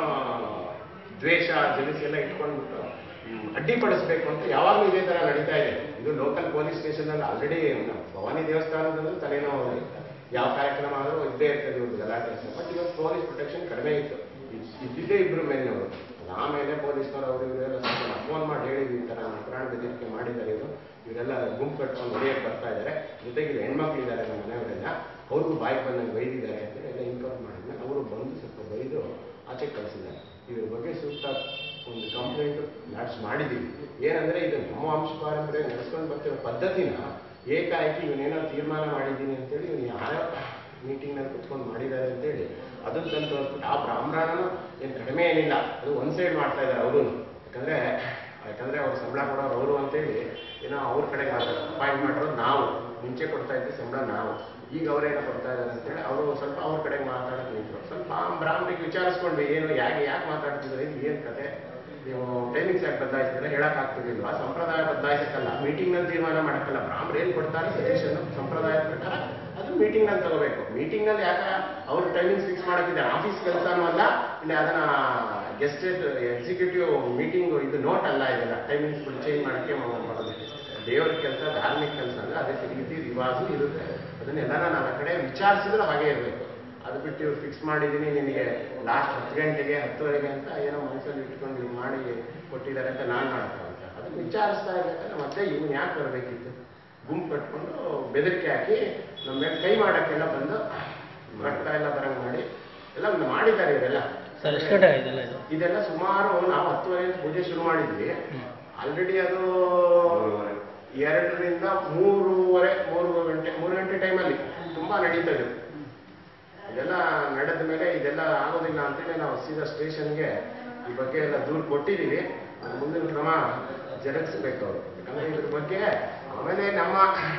ದ್ವೇಷ ಜಲಸಿ ಎಲ್ಲ ಇಟ್ಕೊಂಡ್ಬಿಟ್ಟು ಅಡ್ಡಿಪಡಿಸ್ಬೇಕು ಅಂತ ಯಾವಾಗಲೂ ಇದೇ ಥರ ನಡೀತಾ ಇದೆ. ಇದು ಲೋಕಲ್ ಪೊಲೀಸ್ ಸ್ಟೇಷನಲ್ಲಿ ಆಲ್ರೆಡಿ ಭವಾನಿ ದೇವಸ್ಥಾನದಲ್ಲಿ ತಲೆನೋವು ಯಾವ ಕಾರ್ಯಕ್ರಮ ಆದರೂ ಇದ್ದೇ ಇರ್ತದೆ ಇವ್ರದ್ದು ಗಲಾಟೆ. ಬಟ್ ಇವತ್ತು ಪೊಲೀಸ್ ಪ್ರೊಟೆಕ್ಷನ್ ಕಡಿಮೆ ಇತ್ತು, ಇದ್ದಿದ್ದೇ ಇಬ್ಬರು ಮೇಲಿನವರು. ಆಮೇಲೆ ಪೊಲೀಸ್ನವರು ಅವರು ಇವರೆಲ್ಲ ಫೋನ್ ಮಾಡಿ ಹೇಳಿದ್ವಿ, ಈ ಥರ ಪ್ರಾಣ ಬೆದರಿಕೆ ಮಾಡಿದ್ದಾರೆ, ಇವರು ಇವರೆಲ್ಲ ಗುಂಪು ಕಟ್ಕೊಂಡು ಹೊಡೆಯಕ್ಕೆ ಬರ್ತಾ ಇದ್ದಾರೆ, ಜೊತೆಗೆ ಹೆಣ್ಮಕ್ಳಿದ್ದಾರೆ ನಮ್ಮ ಮನೆಯವರೆಲ್ಲ, ಅವ್ರಿಗೂ ಬಾಯಿ ಬಂದಂಗೆ ಬೈದಿದ್ದಾರೆ ಅಂತೇಳಿ ಎಲ್ಲ ಇನ್ಫಾರ್ಮ್ ಮಾಡಿದ್ಮೇಲೆ ಅವರು ಬಂದು ಸ್ವಲ್ಪ ಬೈದು ಆಚೆ ಕಳಿಸಿದ್ದಾರೆ. ಇದ್ರ ಬಗ್ಗೆ ಸೂಕ್ತ ಒಂದು ಕಂಪ್ಲೇಂಟ್ ಲಾಡ್ಜ್ ಮಾಡಿದ್ದೀವಿ. ಏನಂದರೆ ಇದು ನಮ್ಮ ವಂಶ ಪಾರಂಪರ್ಯ ನಡೆಸ್ಕೊಂಡು ಬರ್ತಿರೋ ಪದ್ಧತಿನ ಏಕಾಏಕಿ ಇವನೇನೋ ತೀರ್ಮಾನ ಮಾಡಿದ್ದೀನಿ ಅಂತೇಳಿ ಇವನು ಯಾರೋ ಮೀಟಿಂಗ್ನಲ್ಲಿ ಕುತ್ಕೊಂಡು ಮಾಡಿದ್ದಾರೆ ಅಂತೇಳಿ ಅದನ್ನು ತಂದು ತೋರಿಸ್ಬಿಟ್ಟು ಆ ಬ್ರಾಹ್ಮಣನೂ ಏನು ಕಡಿಮೆ ಏನಿಲ್ಲ, ಅದು ಒಂದು ಸೈಡ್ ಮಾಡ್ತಾ ಇದ್ದಾರೆ ಅವರು. ಯಾಕಂದರೆ ಯಾಕಂದರೆ ಅವ್ರು ಸಂಬಳ ಕೊಡೋರು ಅವರು ಅಂತೇಳಿ ಏನೋ ಅವ್ರ ಕಡೆಗೆ ಅಪಾಯಿಂಟ್ ಮಾಡಿರೋದು ನಾವು. ಮುಂಚೆ ಕೊಡ್ತಾ ಇದ್ದ ಸಂಬಳ ನಾವು, ಈಗ ಅವರೇನೋ ಕೊಡ್ತಾ ಇದ್ದಾರೆ ಅಂತೇಳಿ ಅವರು ಸ್ವಲ್ಪ ಅವ್ರ ಕಡೆಗೆ ಮಾತಾಡೋಕೆ ನಿಂತರು. ಸ್ವಲ್ಪ ಬ್ರಾಹ್ಮಣಿಗೆ ವಿಚಾರಿಸ್ಕೊಂಡ್ವಿ, ಏನು ಯಾಕೆ ಯಾಕೆ ಮಾತಾಡ್ತಿದ್ದಾರೆ, ಇದು ಏನು ಕತೆ, ನೀವು ಟೈಮಿಂಗ್ಸ್ ಯಾಕೆ ಬದಲಾಯಿಸಿದ್ರೆ ಹೇಳೋಕ್ಕಾಗ್ತಿರ್ಲಿಲ್ವಾ? ಸಂಪ್ರದಾಯ ಬದಲಾಯಿಸಕ್ಕಲ್ಲ, ಮೀಟಿಂಗ್ನಲ್ಲಿ ತೀರ್ಮಾನ ಮಾಡೋಕ್ಕಲ್ಲ. ಬ್ರಾಹ್ಮಣರು ಏನು ಕೊಡ್ತಾರೆ ಸಜೆಷನ್ ಸಂಪ್ರದಾಯದ ಪ್ರಕಾರ ಅದು ಮೀಟಿಂಗ್ನಲ್ಲಿ ತಗೋಬೇಕು. ಮೀಟಿಂಗ್ನಲ್ಲಿ ಯಾಕೆ ಅವ್ರು ಟೈಮಿಂಗ್ಸ್ ಫಿಕ್ಸ್ ಮಾಡೋಕ್ಕಿದ್ದಾರೆ, ಆಫೀಸ್ ಕೆಲಸನೂ ಅಲ್ಲ, ಇಲ್ಲಿ ಅದನ್ನ ಗೆಸ್ಟೆಡ್ ಎಕ್ಸಿಕ್ಯೂಟಿವ್ ಮೀಟಿಂಗ್ ಇದು ನೋಟ್ ಅಲ್ಲ, ಇದೆಲ್ಲ ಟೈಮಿಂಗ್ಸ್ ಚೇಂಜ್ ಮಾಡೋಕ್ಕೆ ಮಾಡೋದು. ದೇವರ ಕೆಲಸ ಧಾರ್ಮಿಕ ಕೆಲಸ ಅಂದರೆ ಅದೇ ರೀತಿ ರಿವಾಜು ಇರುತ್ತೆ. ಅದನ್ನೆಲ್ಲ ನಾನು ಆ ಕಡೆ ವಿಚಾರಿಸಿದ್ರೆ ಹಾಗೆ ಇರಬೇಕು. ಅದು ಬಿಟ್ಟು ಇವ್ರು ಫಿಕ್ಸ್ ಮಾಡಿದ್ದೀನಿ ನಿನಗೆ ಲಾಸ್ಟ್ ಹತ್ತು ಗಂಟೆಗೆ ಹತ್ತುವರೆಗೆ ಅಂತ ಏನೋ ಮನಸ್ಸಲ್ಲಿ ಇಟ್ಕೊಂಡು ಇವ್ರು ಮಾಡಿ ಕೊಟ್ಟಿದ್ದಾರೆ ಅಂತ ನಾನು ಮಾಡ್ತಾ ಅಂತ ಅದನ್ನು ವಿಚಾರಿಸ್ತಾ ಇರ್ಬೇಕಂದ್ರೆ ಮತ್ತೆ ಇವ್ನು ಯಾಕೆ ಬರಬೇಕಿತ್ತು? ಗುಂಪು ಕಟ್ಕೊಂಡು ಬೆದರಿಕೆ ಹಾಕಿ ನಮ್ಮ ಮೇಲೆ ಕೈ ಮಾಡೋಕ್ಕೆಲ್ಲ ಬಂದು ರಕ್ತ ಎಲ್ಲ ಬರಂಗೆ ಮಾಡಿ ಎಲ್ಲ ಒಂದು ಮಾಡಿದ್ದಾರೆ ಇವರೆಲ್ಲ. ಇದೆಲ್ಲ ಸುಮಾರು ನಾವು ಹತ್ತುವರೆಯಿಂದ ಪೂಜೆ ಶುರು ಮಾಡಿದ್ವಿ. ಆಲ್ರೆಡಿ ಅದು ಎರಡರಿಂದ ಮೂರುವರೆ ಮೂರು ಗಂಟೆ ಮೂರು ಗಂಟೆ ಟೈಮಲ್ಲಿ ತುಂಬ ನಡೀತದೆ. ಇದೆಲ್ಲ ನಡೆದ ಮೇಲೆ ಇದೆಲ್ಲ ಆಗೋದಿಲ್ಲ ಅಂತೇಳಿ ನಾವು ಸೀದಾ ಸ್ಟೇಷನ್ಗೆ ಈ ಬಗ್ಗೆ ಎಲ್ಲ ದೂರು ಕೊಟ್ಟಿದ್ದೀವಿ. ಮುಂದಿನ ಕ್ರಮ ಜರುಗಿಸ್ಬೇಕು ಅವರು. ಯಾಕಂದರೆ ಇದ್ರ ಬಗ್ಗೆ ಆಮೇಲೆ ನಮ್ಮ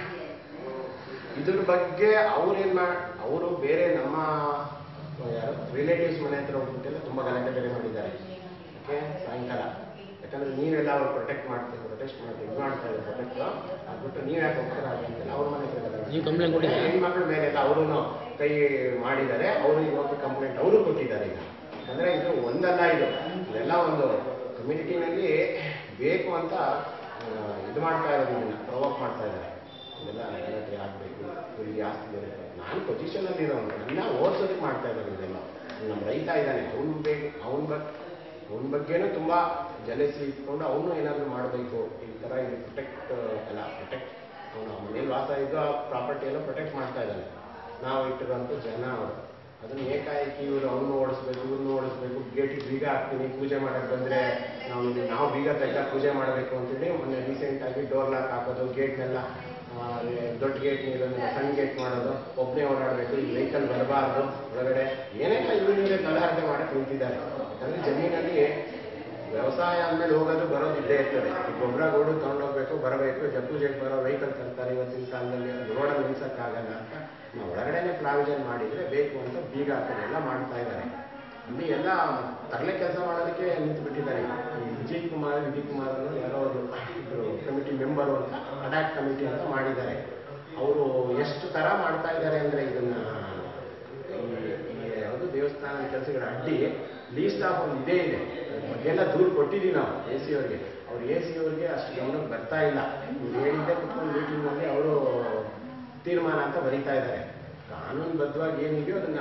ಇದ್ರ ಬಗ್ಗೆ ಅವ್ರೇನು ಮಾಡಿ ಅವರು ಬೇರೆ ನಮ್ಮ ಯಾರು ರಿಲೇಟಿವ್ಸ್ ಮನೆ ಹತ್ರ ಹೋಗ್ಬಿಟ್ಟೆಲ್ಲ ತುಂಬ ಗಲಾಟೆ ಬೇರೆ ಮಾಡಿದ್ದಾರೆ. ಓಕೆ ಸಾಯಂಕಾಲ ಯಾಕಂದರೆ ನೀವೆಲ್ಲ ಅವ್ರು ಪ್ರೊಟೆಕ್ಟ್ ಮಾಡ್ತೀವಿ ಪ್ರೊಟೆಸ್ಟ್ ಮಾಡ್ತೀವಿ ಇದು ಮಾಡ್ತಾ ಇದ್ದಾರೆ ಪ್ರೊಟೆಕ್ಟ್ ಆಗ್ಬಿಟ್ಟು ನೀವು ಯಾಕೆ ಹೋಗ್ತಾರೆ ಅಂತೆಲ್ಲ ಅವ್ರ ಮನೆ ಹತ್ರ ಹೆಣ್ಮಕ್ಳ ಮೇಲೆಲ್ಲ ಅವರು ಕೈ ಮಾಡಿದ್ದಾರೆ. ಅವರು ಇವಾಗ ಕಂಪ್ಲೇಂಟ್ ಅವರು ಕೊಟ್ಟಿದ್ದಾರೆ. ಈಗ ಯಾಕಂದರೆ ಇದು ಒಂದಲ್ಲ, ಇದು ಇದೆಲ್ಲ ಒಂದು ಕಮ್ಯುನಿಟಿನಲ್ಲಿ ಬೇಕು ಅಂತ ಇದು ಮಾಡ್ತಾ ಇರೋದು, ಇದನ್ನು ಪ್ರವೋಕ್ ಮಾಡ್ತಾ ಇದ್ದಾರೆ. ಇದೆಲ್ಲ ಗಲಾಟೆ ಆಗಬೇಕು, ಇವ್ರಿಗೆ ಆಸ್ತಿ ಬರುತ್ತೆ. ನಾನು ಪೊಸಿಷನಲ್ಲಿ ಇರೋನು, ನನ್ನ ಓದಿಸೋದಕ್ಕೆ ಮಾಡ್ತಾ ಇದ್ದಾರೆ ಇದೆಲ್ಲ. ನಮ್ಮ ರೈತ ಇದ್ದಾನೆ, ಅವನ ಬಗ್ಗೆ ಅವನ ಬಗ್ಗೆ ಅವನ ಬಗ್ಗೆನೂ ತುಂಬ ಜಲಸಿ ಇಟ್ಕೊಂಡು ಅವನು ಏನಾದರೂ ಮಾಡಬೇಕು ಈ ಥರ. ಇದು ಪ್ರೊಟೆಕ್ಟ್ ಎಲ್ಲ ಪ್ರೊಟೆಕ್ಟ್ ಅವನು ಮನೇಲಿ ವಾಸ ಇದ್ದು ಆ ಪ್ರಾಪರ್ಟಿ ಎಲ್ಲ ಪ್ರೊಟೆಕ್ಟ್ ಮಾಡ್ತಾ ಇದ್ದಾನೆ. ನಾವು ಇಟ್ಟಿರೋಂಥ ಜನ ಅವರು ಅದನ್ನು ಏಕಾಏಕಿ ಇವರು ಅವನು ಓಡಿಸ್ಬೇಕು ಇವ್ರನ್ನ ಓಡಿಸ್ಬೇಕು, ಗೇಟಿಗೆ ಬೀಗ ಹಾಕ್ತೀನಿ, ಪೂಜೆ ಮಾಡೋಕ್ಕೆ ಬಂದರೆ ನಾವು ನಾವು ಬೀಗ ತೆಗ್ದ ಪೂಜೆ ಮಾಡಬೇಕು ಅಂತೇಳಿ ಮೊನ್ನೆ ರೀಸೆಂಟಾಗಿ ಡೋರ್ ಲಾಕ್ ಹಾಕೋದು, ಗೇಟ್ನೆಲ್ಲ ದೊಡ್ಡ ಗೇಟ್ ನೀರೋದನ್ನ ಸಣ್ಣ ಗೇಟ್ ಮಾಡೋದು, ಒಬ್ಬನೇ ಓಡಾಡಬೇಕು, ಈ ವೆಹಿಕಲ್ ಬರಬಾರ್ದು ಒಳಗಡೆ, ಏನೇನೋ ಇವರು ಇವರೇ ತಲಹರಟೆ ಮಾಡಕ್ಕೆ ನಿಂತಿದ್ದಾರೆ. ಯಾಕಂದರೆ ಜಮೀನಲ್ಲಿ ವ್ಯವಸಾಯ ಅಂದಮೇಲೆ ಹೋಗೋದು ಬರೋದು ಇದ್ದೇ ಇರ್ತದೆ. ಈ ಗೊಬ್ಬರ ಗೋಡು ತೊಗೊಂಡೋಗ್ಬೇಕು, ಬರಬೇಕು, ಜಪ್ಪುಜೆಗೆ ಬರೋ ವೆಹಿಕಲ್ ತರ್ತಾರೆ. ಇವತ್ತಿನ ಕಾಲದಲ್ಲಿ ರೋಡಲ್ಲಿ ನಿಲ್ಸೋಕ್ಕಾಗಲ್ಲ ಅಂತ ನಾವು ಒಳಗಡೆನೆ ಪ್ರಾವಿಷನ್ ಮಾಡಿದರೆ ಬೇಕು ಅಂತ ಬೀಗ ಹಾಕೋದೆಲ್ಲ ಮಾಡ್ತಾ ಇದ್ದಾರೆ. ಅಲ್ಲಿ ಎಲ್ಲ ತರಲೆ ಕೆಲಸ ಮಾಡೋದಕ್ಕೆ ನಿಂತು ಬಿಟ್ಟಿದ್ದಾರೆ. ಈ ವಿಜಯ್ ಕುಮಾರ್ ವಿಜಯ್ ಕುಮಾರ್ ಅವರು ಯಾರೋ ಅವರು ಇಬ್ಬರು ಕಮಿಟಿ ಮೆಂಬರು ಅಂತ ಅಟ್ಯಾಕ್ ಕಮಿಟಿ ಅಂತ ಮಾಡಿದ್ದಾರೆ. ಅವರು ಎಷ್ಟು ಥರ ಮಾಡ್ತಾ ಇದ್ದಾರೆ ಅಂದರೆ ಇದನ್ನು ಯಾವುದು ದೇವಸ್ಥಾನದ ಕೆಲಸಗಳ ಅಡ್ಡಿ ಲೀಸ್ಟ್ ಆಫ್ ಒಂದು ಇದೇ ಇದೆ. ಎಲ್ಲ ದೂರು ಕೊಟ್ಟಿದ್ದೀವಿ ನಾವು ಎ ಸಿ ಅವ್ರಿಗೆ. ಅವ್ರು ಎ ಸಿ ಅವ್ರಿಗೆ ಅಷ್ಟು ಗಮನಕ್ಕೆ ಬರ್ತಾ ಇಲ್ಲ. ನೀವು ಹೇಳಿದ್ದೆ ಕುತ್ಕೊಂಡು ಮೀಟಿಂಗ್ನಲ್ಲಿ ಅವರು ತೀರ್ಮಾನ ಅಂತ ಬರೀತಾ ಇದ್ದಾರೆ. ಕಾನೂನುಬದ್ಧವಾಗಿ ಏನಿದೆಯೋ ಅದನ್ನು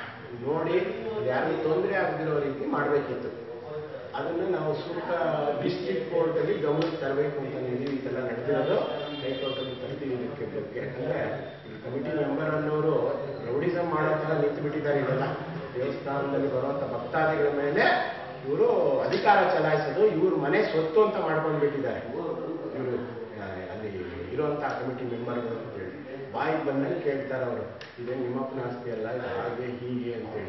ನೋಡಿ ಯಾರಿಗೂ ತೊಂದರೆ ಆಗದಿರೋ ರೀತಿ ಮಾಡಬೇಕಿತ್ತು. ಅದನ್ನು ನಾವು ಸೂಕ್ತ ಡಿಸ್ಟ್ರಿಕ್ಟ್ ಕೋರ್ಟಲ್ಲಿ ಗಮನಕ್ಕೆ ತರಬೇಕು ಅಂತ ನೀವು ಇದೆಲ್ಲ ನಡೆದಿರೋದು ಹೈಕೋರ್ಟಲ್ಲಿ ತರ್ತೀವಿ ಇದಕ್ಕೆ ಬಗ್ಗೆ. ಯಾಕಂದರೆ ಈ ಕಮಿಟಿ ಮೆಂಬರ್ ಅನ್ನೋರು ರೌಡಿಸಮ್ ಮಾಡೋ ಥರ ನಿಂತು ಬಿಟ್ಟಿದ್ದಾರೆ. ಇದೆಲ್ಲ ದೇವಸ್ಥಾನದಲ್ಲಿ ಬರುವಂಥ ಭಕ್ತಾದಿಗಳ ಮೇಲೆ ಇವರು ಅಧಿಕಾರ ಚಲಾಯಿಸೋದು, ಇವ್ರ ಮನೆ ಸ್ವತ್ತು ಅಂತ ಮಾಡ್ಕೊಂಡು ಬಿಟ್ಟಿದ್ದಾರೆ ಇವರು ಅಲ್ಲಿ ಇರುವಂಥ ಕಮಿಟಿ ಮೆಂಬರ್ಗಳು ಅಂತ ಹೇಳಿ. ಬಾಯಿಗೆ ಬಂದಲ್ಲಿ ಕೇಳ್ತಾರೆ ಅವರು, ಇದೇ ನಿಮ್ಮಪ್ಪನ ಆಸ್ತಿ ಅಲ್ಲ, ಇದು ಹಾಗೆ ಹೀಗೆ ಅಂತೇಳಿ.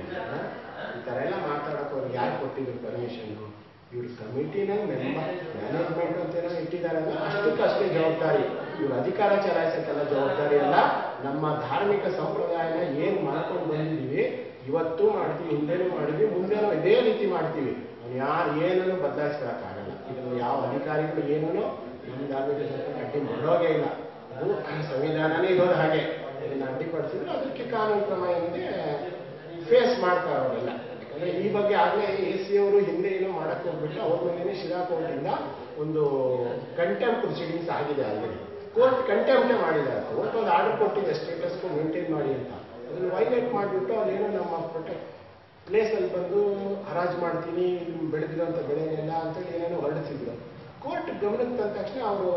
ಈ ಥರ ಎಲ್ಲ ಮಾತಾಡೋಕೆ ಅವ್ರಿಗೆ ಯಾರು ಕೊಟ್ಟಿದ್ರು ಪರ್ಮಿಷನ್ನು? ಇವರು ಕಮಿಟಿನ ಮೆಂಬರ್ ಮ್ಯಾನೇಜ್ಮೆಂಟ್ ಅಂತೇನೋ ಇಟ್ಟಿದ್ದಾರಲ್ಲ, ಅಷ್ಟಕ್ಕಷ್ಟೇ ಜವಾಬ್ದಾರಿ. ಇವರು ಅಧಿಕಾರ ಚಲಾಯಿಸೋಕ್ಕೆಲ್ಲ ಜವಾಬ್ದಾರಿ ಅಲ್ಲ. ನಮ್ಮ ಧಾರ್ಮಿಕ ಸಂಪ್ರದಾಯನ ಏನು ಮಾಡ್ಕೊಂಡು ಬಂದಿದ್ದೀವಿ, ಇವತ್ತು ಮಾಡ್ತೀವಿ, ಹಿಂದೆನೂ ಮಾಡಿದ್ವಿ, ಮುಂದೆನೂ ಇದೇ ರೀತಿ ಮಾಡ್ತೀವಿ. ಅವ್ನು ಯಾರು ಏನೂ ಬದಲಾಯಿಸ್ಕೊಳಕ್ಕಾಗಲ್ಲ. ಇದನ್ನು ಯಾವ ಅಧಿಕಾರಿಗಳು ಏನೂ ನಮ್ಮ ಧಾರ್ಮಿಕ ಸಂಪ್ರದಾಯ ಅಡ್ಡಿ ಮಾಡೋಗೇ ಇಲ್ಲ. ಅದು ಸಂವಿಧಾನನೇ ಇರೋದು ಹಾಗೆ. ಇದನ್ನು ಅಡ್ಡಿಪಡಿಸಿದ್ರೆ ಅದಕ್ಕೆ ಕಾನೂನು ಕ್ರಮ ಏನಿದೆ ಫೇಸ್ ಮಾಡ್ತಾರೆ ಅವರೆಲ್ಲ. ಯಾಕಂದರೆ ಈ ಬಗ್ಗೆ ಆಗಲೇ ಎ ಸಿ ಅವರು ಹಿಂದೆ ಏನೋ ಮಾಡಕ್ಕೆ ಹೋಗ್ಬಿಟ್ಟು ಅವ್ರ ಮೇಲೇ ಶಿರಾ ಕೋರ್ಟಿಂದ ಒಂದು ಕಂಟೆಂಪ್ಟ್ ಪ್ರೊಸೀಡಿಂಗ್ಸ್ ಆಗಿದೆ ಆಲ್ರೆಡಿ. ಕೋರ್ಟ್ ಕಂಟೆಂಪ್ಟೇ ಮಾಡಿದ್ದಾರೆ. ಕೋರ್ಟ್ ಒಂದು ಆರ್ಡರ್ ಕೊಟ್ಟಿದೆ ಸ್ಟೇಟಸ್ಗೂ ಮೇಂಟೈನ್ ಮಾಡಿ ಅಂತ. ಅದನ್ನು ವೈಲೇಟ್ ಮಾಡಿಬಿಟ್ಟು ಅದೇನೋ ನಮ್ಮ ಪ್ರೊಟೆಕ್ಟ್ ಪ್ಲೇಸಲ್ಲಿ ಬಂದು ಹರಾಜು ಮಾಡ್ತೀನಿ, ಬೆಳೆದಿರೋಂಥ ಬೆಳೆನೆಲ್ಲ ಅಂತೇಳಿ ಏನೇನೋ ಹೊರಡಿಸಿದ್ರು. ಕೋರ್ಟ್ ಗಮನಕ್ಕೆ ತಂದ ತಕ್ಷಣ ಅವರು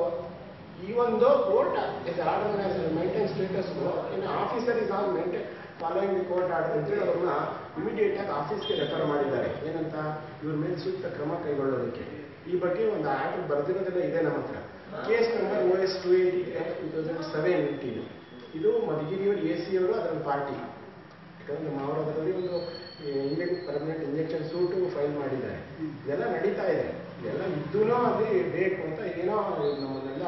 ಈ ಒಂದು ಕೋರ್ಟ್ ಇಸ್ ಆರ್ಡರ್ ಮೇಂಟೈನ್ ಸ್ಟೇಟಸ್ಗೂ ಇನ್ನು officer is all maintain following the court order ಅಂತೇಳಿ ಅವ್ರನ್ನ ಇಮಿಡಿಯೇಟ್ ಆಗಿ ಆಫೀಸ್ಗೆ ರೆಫರ್ ಮಾಡಿದ್ದಾರೆ. ಏನಂತ ಇವ್ರ ಮೇಲೆ ಸೂಕ್ತ ಕ್ರಮ ಕೈಗೊಳ್ಳೋದಕ್ಕೆ. ಈ ಬಗ್ಗೆ ಒಂದು ಆರ್ಡರ್ ಬರೆದಿರೋದೆಲ್ಲ ಇದೆ ನಮ್ಮ ಹತ್ರ. Case number O S two eighty two thousand seventeen. ಇದು ಮಧುಗಿರಿಯವರು ಎ ಸಿ ಅವರು ಅದರ ಪಾರ್ಟಿ. ಯಾಕಂದರೆ ನಮ್ಮ ಅವರು ಅದರಲ್ಲಿ ಒಂದು Indian permanent injection suit file ಮಾಡಿದ್ದಾರೆ. ಇದೆಲ್ಲ ನಡೀತಾ ಇದೆ. ಇದೆಲ್ಲ ಇದ್ದೂ ಅದು ಬೇಕು ಅಂತ ಏನೋ ನಮ್ಮನ್ನೆಲ್ಲ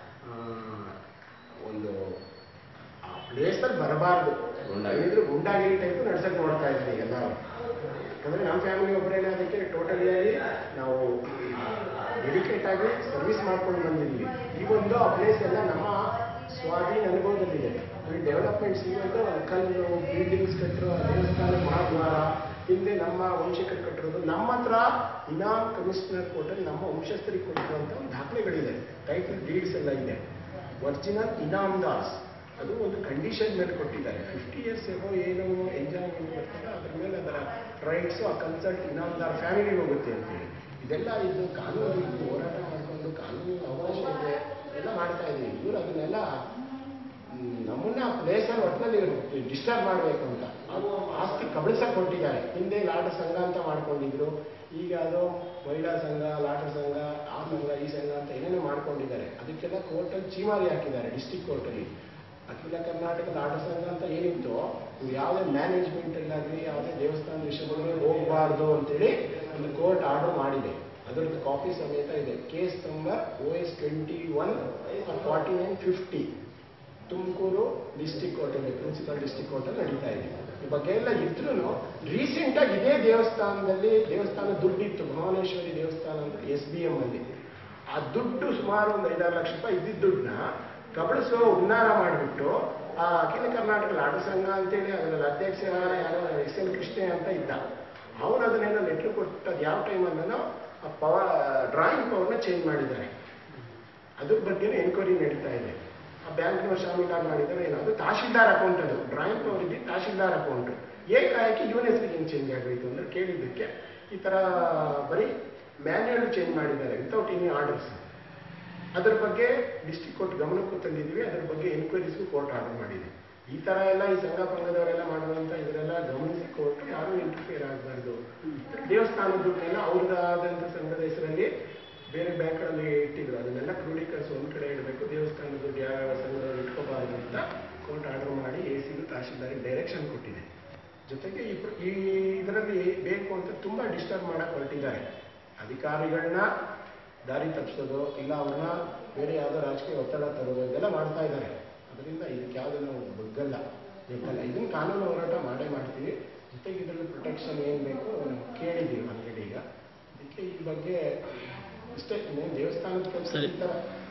ಒಂದು ಆ ಪ್ಲೇಸಲ್ಲಿ ಬರಬಾರ್ದು, ಏನಿದ್ರು ಗುಂಡಾಗಿರಿ ಟೈಪು ನಡ್ಸಕ್ಕೆ ನೋಡ್ತಾ ಇದ್ವಿ ಎಲ್ಲ. ಯಾಕಂದರೆ ನಮ್ಮ ಫ್ಯಾಮಿಲಿ ಒಬ್ಬರೇನೇ ಅದಕ್ಕೆ ಟೋಟಲಿ ಆಗಿ ನಾವು ಡೆಡಿಕೇಟ್ ಆಗಿ ಸರ್ವಿಸ್ ಮಾಡ್ಕೊಂಡು ಬಂದಿದ್ವಿ. ಈ ಒಂದು ಆ ಪ್ಲೇಸ್ ಎಲ್ಲ ನಮ್ಮ ಸ್ವಾಧೀನ ಅನುಭವದಲ್ಲಿದೆ. ಈ ಡೆವಲಪ್ಮೆಂಟ್ಸ್ ಇವಾಗ ಕಲ್ಲು ಬಿಲ್ಡಿಂಗ್ಸ್ ಕಟ್ಟರು, ದೇವಸ್ಥಾನ ಮಹಾದ್ವಾರ ಹಿಂದೆ ನಮ್ಮ ವಂಶಿಕರು ಕಟ್ಟಿರೋದು ನಮ್ಮ ಹತ್ರ ಇನಾಮ್ ಕಮಿಷನರ್ ಕೋರ್ಟಲ್ಲಿ ನಮ್ಮ ವಂಶಸ್ಥರಿಗೆ ಕೊಟ್ಟಿರುವಂಥ ಒಂದು ದಾಖಲೆಗಳಿದೆ. ಟೈಟಲ್ ಡೀಡ್ಸ್ ಎಲ್ಲ ಇದೆ. ಒರಿಜಿನಲ್ ಇನಾಮ್ ದಾಸ್ ಅದು ಒಂದು ಕಂಡೀಷನ್ ಮೇಲೆ ಕೊಟ್ಟಿದ್ದಾರೆ. ಫಿಫ್ಟಿ ಇಯರ್ಸ್ ಎಗೋ ಏನೋ ಎಂಜಾಯ್ಮೆಂಟ್ ಬರ್ತದೆ, ಅದ್ರ ಮೇಲೆ ಅದರ ರೈಟ್ಸು ಆ ಕನ್ಸಲ್ಟ್ ಇನಾಮ್ದಾರ್ ಫ್ಯಾಮಿಲಿಗೆ ಹೋಗುತ್ತೆ ಅಂತೇಳಿ. ಇದೆಲ್ಲ ಇದು ಕಾನೂನು ಇದು ಹೋರಾಟ ಮಾಡಿಕೊಂಡು ಕಾನೂನು ಅವಕಾಶ ಇದೆ ಎಲ್ಲ ಮಾಡ್ತಾ ಇದ್ದೀವಿ. ಇವರು ಅದನ್ನೆಲ್ಲ ನಮ್ಮನ್ನ ಪ್ಲೇಸಲ್ಲಿ ಒಟ್ಟಿನಲ್ಲಿ ಡಿಸ್ಟರ್ಬ್ ಮಾಡಬೇಕು ಅಂತ ಅದು ಆಸ್ತಿ ಕಬಳಿಸಕ್ಕೆ ಹೊರಟಿದ್ದಾರೆ. ಹಿಂದೆ ಲಾಟ ಸಂಘ ಅಂತ ಮಾಡ್ಕೊಂಡಿದ್ರು, ಈಗ ಅದು ಮಹಿಳಾ ಸಂಘ, ಲಾಟ ಸಂಘ, ಆ ಸಂಘ, ಈ ಸಂಘ ಅಂತ ಏನೇನೋ ಮಾಡ್ಕೊಂಡಿದ್ದಾರೆ. ಅದಕ್ಕೆಲ್ಲ ಕೋರ್ಟಲ್ಲಿ ಚೀಮಾರಿ ಹಾಕಿದ್ದಾರೆ. ಡಿಸ್ಟಿಕ್ ಕೋರ್ಟಲ್ಲಿ ಅಖಿಲ ಕರ್ನಾಟಕ ಲಾಟ ಸಂಘ ಅಂತ ಏನಿತ್ತು, ಯಾವುದೇ ಮ್ಯಾನೇಜ್ಮೆಂಟಲ್ಲಾಗಲಿ ಯಾವುದೇ ದೇವಸ್ಥಾನ ವಿಷಯಗಳಿಗೆ ಹೋಗಬಾರ್ದು ಅಂತೇಳಿ ಒಂದು ಕೋರ್ಟ್ ಆರ್ಡರ್ ಮಾಡಿದೆ. ಅದರದ್ದು ಕಾಪಿ ಸಮೇತ ಇದೆ. Case number O S twenty one forty nine fifty Tumakuru district ಕೋರ್ಟಲ್ಲಿ ಪ್ರಿನ್ಸಿಪಲ್ ಡಿಸ್ಟಿಕ್ ಕೋರ್ಟಲ್ಲಿ ನಡೀತಾ ಇದೆ. ಈ ಬಗ್ಗೆ ಎಲ್ಲ ಇದ್ರೂ ರೀಸೆಂಟಾಗಿ ಇದೇ ದೇವಸ್ಥಾನದಲ್ಲಿ ದೇವಸ್ಥಾನ ದುಡ್ಡಿತ್ತು, ಭುವನೇಶ್ವರಿ ದೇವಸ್ಥಾನ ಅಂತ ಎಸ್ ಬಿ ಎಮ್ ಅಲ್ಲಿ. ಆ ದುಡ್ಡು ಸುಮಾರು ಒಂದು ಐದಾರು ಲಕ್ಷ ರೂಪಾಯಿ ಇದ್ದಿದ್ದ ದುಡ್ಡನ್ನ ಕಬಳಿಸೋ ಉನ್ನಾರ ಮಾಡಿಬಿಟ್ಟು ಆ ಅಖಿಲ ಕರ್ನಾಟಕ ಲಾಟ ಸಂಘ ಅಂತೇಳಿ ಅದರಲ್ಲಿ ಅಧ್ಯಕ್ಷ ಯಾರೋ ಎಸ್ ಎಲ್ ಕೃಷ್ಣ ಅಂತ ಇದ್ದ, ಅವನು ಅದನ್ನೇನೋ ಲೆಟ್ರ್ ಕೊಟ್ಟು ಅದು ಯಾವ ಟೈಮಲ್ಲೂ ಆ ಪವರ್ ಡ್ರಾಯಿಂಗ್ ಪವರ್ನ ಚೇಂಜ್ ಮಾಡಿದ್ದಾರೆ. ಅದ್ರ ಬಗ್ಗೆನೇ ಎನ್ಕ್ವೈರಿ ನಡೀತಾ ಇದೆ. ಆ ಬ್ಯಾಂಕ್ನವ್ರು ಶಾಮೀಲಾಗಿ ಮಾಡಿದ್ದಾರೆ ಏನೋ, ಅದು ತಹಶೀಲ್ದಾರ್ ಅಕೌಂಟ್, ಅದು ಡ್ರಾಯಿಂಗ್ನವರಿಗೆ ತಹಶೀಲ್ದಾರ್ ಅಕೌಂಟ್ ಏಕಾಏಕಿ ಯೂನಿಯನ್ಸ್ಗೆ ಹಿಂಗೆ ಚೇಂಜ್ ಆಗೋಯ್ತು ಅಂದ್ರೆ ಕೇಳಿದ್ದಕ್ಕೆ ಈ ಥರ ಬರೀ ಮ್ಯಾನ್ಯುಯಲ್ ಚೇಂಜ್ ಮಾಡಿದ್ದಾರೆ ವಿತೌಟ್ ಎನಿ ಆರ್ಡರ್ಸ್. ಅದರ ಬಗ್ಗೆ ಡಿಸ್ಟ್ರಿಕ್ಟ್ ಕೋರ್ಟ್ ಗಮನಕ್ಕೂ ತಂದಿದ್ದೀವಿ, ಅದರ ಬಗ್ಗೆ ಎನ್ಕ್ವೈರೀಸ್ಗೂ ಕೋರ್ಟ್ ಆರ್ಡರ್ ಮಾಡಿದೆ. ಈ ಥರ ಎಲ್ಲ ಈ ಸಂಘ ಪಂಗದವರೆಲ್ಲ ಮಾಡುವಂಥ ಇದರೆಲ್ಲ ಗಮನಿಸಿ ಕೋರ್ಟ್ ಯಾರೂ ಇಂಟರ್ಫಿಯರ್ ಆಗಬಾರ್ದು. ದೇವಸ್ಥಾನದ ದುಡ್ಡೆಲ್ಲ ಅವ್ರದ್ದಾದಂಥ ಸಂಘದ ಹೆಸರಲ್ಲಿ ಬೇರೆ ಬ್ಯಾಂಕ್ಗಳಲ್ಲಿ ಇಟ್ಟಿದ್ರು, ಅದನ್ನೆಲ್ಲ ಕ್ರೋಢೀಕರಿಸಿ ಒಂದು ಕಡೆ ಇಡಬೇಕು, ದೇವಸ್ಥಾನದ ದುಡ್ಡು ಯಾವ ಸಂಘದಲ್ಲಿ ಇಟ್ಕೋಬಾರ್ದು ಅಂತ ಕೋರ್ಟ್ ಆರ್ಡರ್ ಮಾಡಿ ಎ ಸಿಗೂ ತಹಶೀಲ್ದಾರಿಗೆ ಡೈರೆಕ್ಷನ್ ಕೊಟ್ಟಿದೆ. ಜೊತೆಗೆ ಈ ಇದರಲ್ಲಿ ಬೇಕು ಅಂತ ತುಂಬ ಡಿಸ್ಟರ್ಬ್ ಮಾಡಕ್ಕೆ ಹೊರಟಿದ್ದಾರೆ. ಅಧಿಕಾರಿಗಳನ್ನ ದಾರಿ ತಪ್ಪಿಸೋದು ಇಲ್ಲ ಅವ್ರನ್ನ ಬೇರೆ ಯಾವುದೋ ರಾಜಕೀಯ ಒತ್ತಡ ತರೋದು ಇದೆಲ್ಲ ಮಾಡ್ತಾ ಇದ್ದಾರೆ. ಅದರಿಂದ ಇದಕ್ಕೆ ಯಾವುದೂ ನಾವು ಬಗ್ಗಲ್ಲ ಬೇಕಲ್ಲ, ಇದನ್ನು ಕಾನೂನು ಹೋರಾಟ ಮಾಡೇ ಮಾಡ್ತೀವಿ. ಜೊತೆಗೆ ಇದರಲ್ಲಿ ಪ್ರೊಟೆಕ್ಷನ್ ಏನು ಬೇಕು ನಾವು ಕೇಳಿದ್ದೀವಿ ಆಲ್ರೆಡಿ. ಈಗ ಅದಕ್ಕೆ ಈ ಬಗ್ಗೆ ಇಷ್ಟೇ, ದೇವಸ್ಥಾನದ ಕೆಲಸ.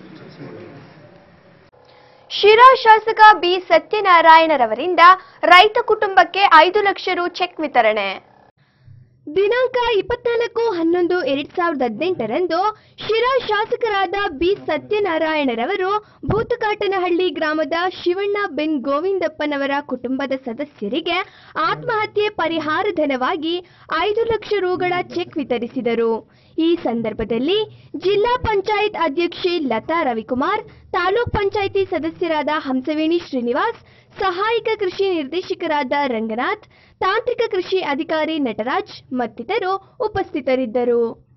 ಶಿರಾ ಶಾಸಕ ಬಿ ಸತ್ಯನಾರಾಯಣರವರಿಂದ ರೈತ ಕುಟುಂಬಕ್ಕೆ ಐದು ಲಕ್ಷ ರು ಚೆಕ್ ವಿತರಣೆ. ದಿನಾಂಕ ಇಪ್ಪತ್ನಾಲ್ಕು ಹನ್ನೊಂದು ಎರಡ್ ಸಾವಿರದ ಹದಿನೆಂಟರಂದು ಶಿರಾ ಶಾಸಕರಾದ ಬಿ ಸತ್ಯನಾರಾಯಣರವರು ಭೂತಕಾಟನಹಳ್ಳಿ ಗ್ರಾಮದ ಶಿವಣ್ಣ ಬೆನ್ ಗೋವಿಂದಪ್ಪನವರ ಕುಟುಂಬದ ಸದಸ್ಯರಿಗೆ ಆತ್ಮಹತ್ಯೆ ಪರಿಹಾರ ಧನವಾಗಿ ಐದು ಲಕ್ಷ ರುಗಳ ಚೆಕ್ ವಿತರಿಸಿದರು. ಈ ಸಂದರ್ಭದಲ್ಲಿ ಜಿಲ್ಲಾ ಪಂಚಾಯತ್ ಅಧ್ಯಕ್ಷೆ ಲತಾ ರವಿಕುಮಾರ್, ತಾಲೂಕ್ ಪಂಚಾಯಿತಿ ಸದಸ್ಯರಾದ ಹಂಸವೇಣಿ ಶ್ರೀನಿವಾಸ್, ಸಹಾಯಕ ಕೃಷಿ ನಿರ್ದೇಶಕರಾದ ರಂಗನಾಥ್, ತಾಂತ್ರಿಕ ಕೃಷಿ ಅಧಿಕಾರಿ ನಟರಾಜ್ ಮತ್ತಿತರರು ಉಪಸ್ಥಿತರಿದ್ದರು.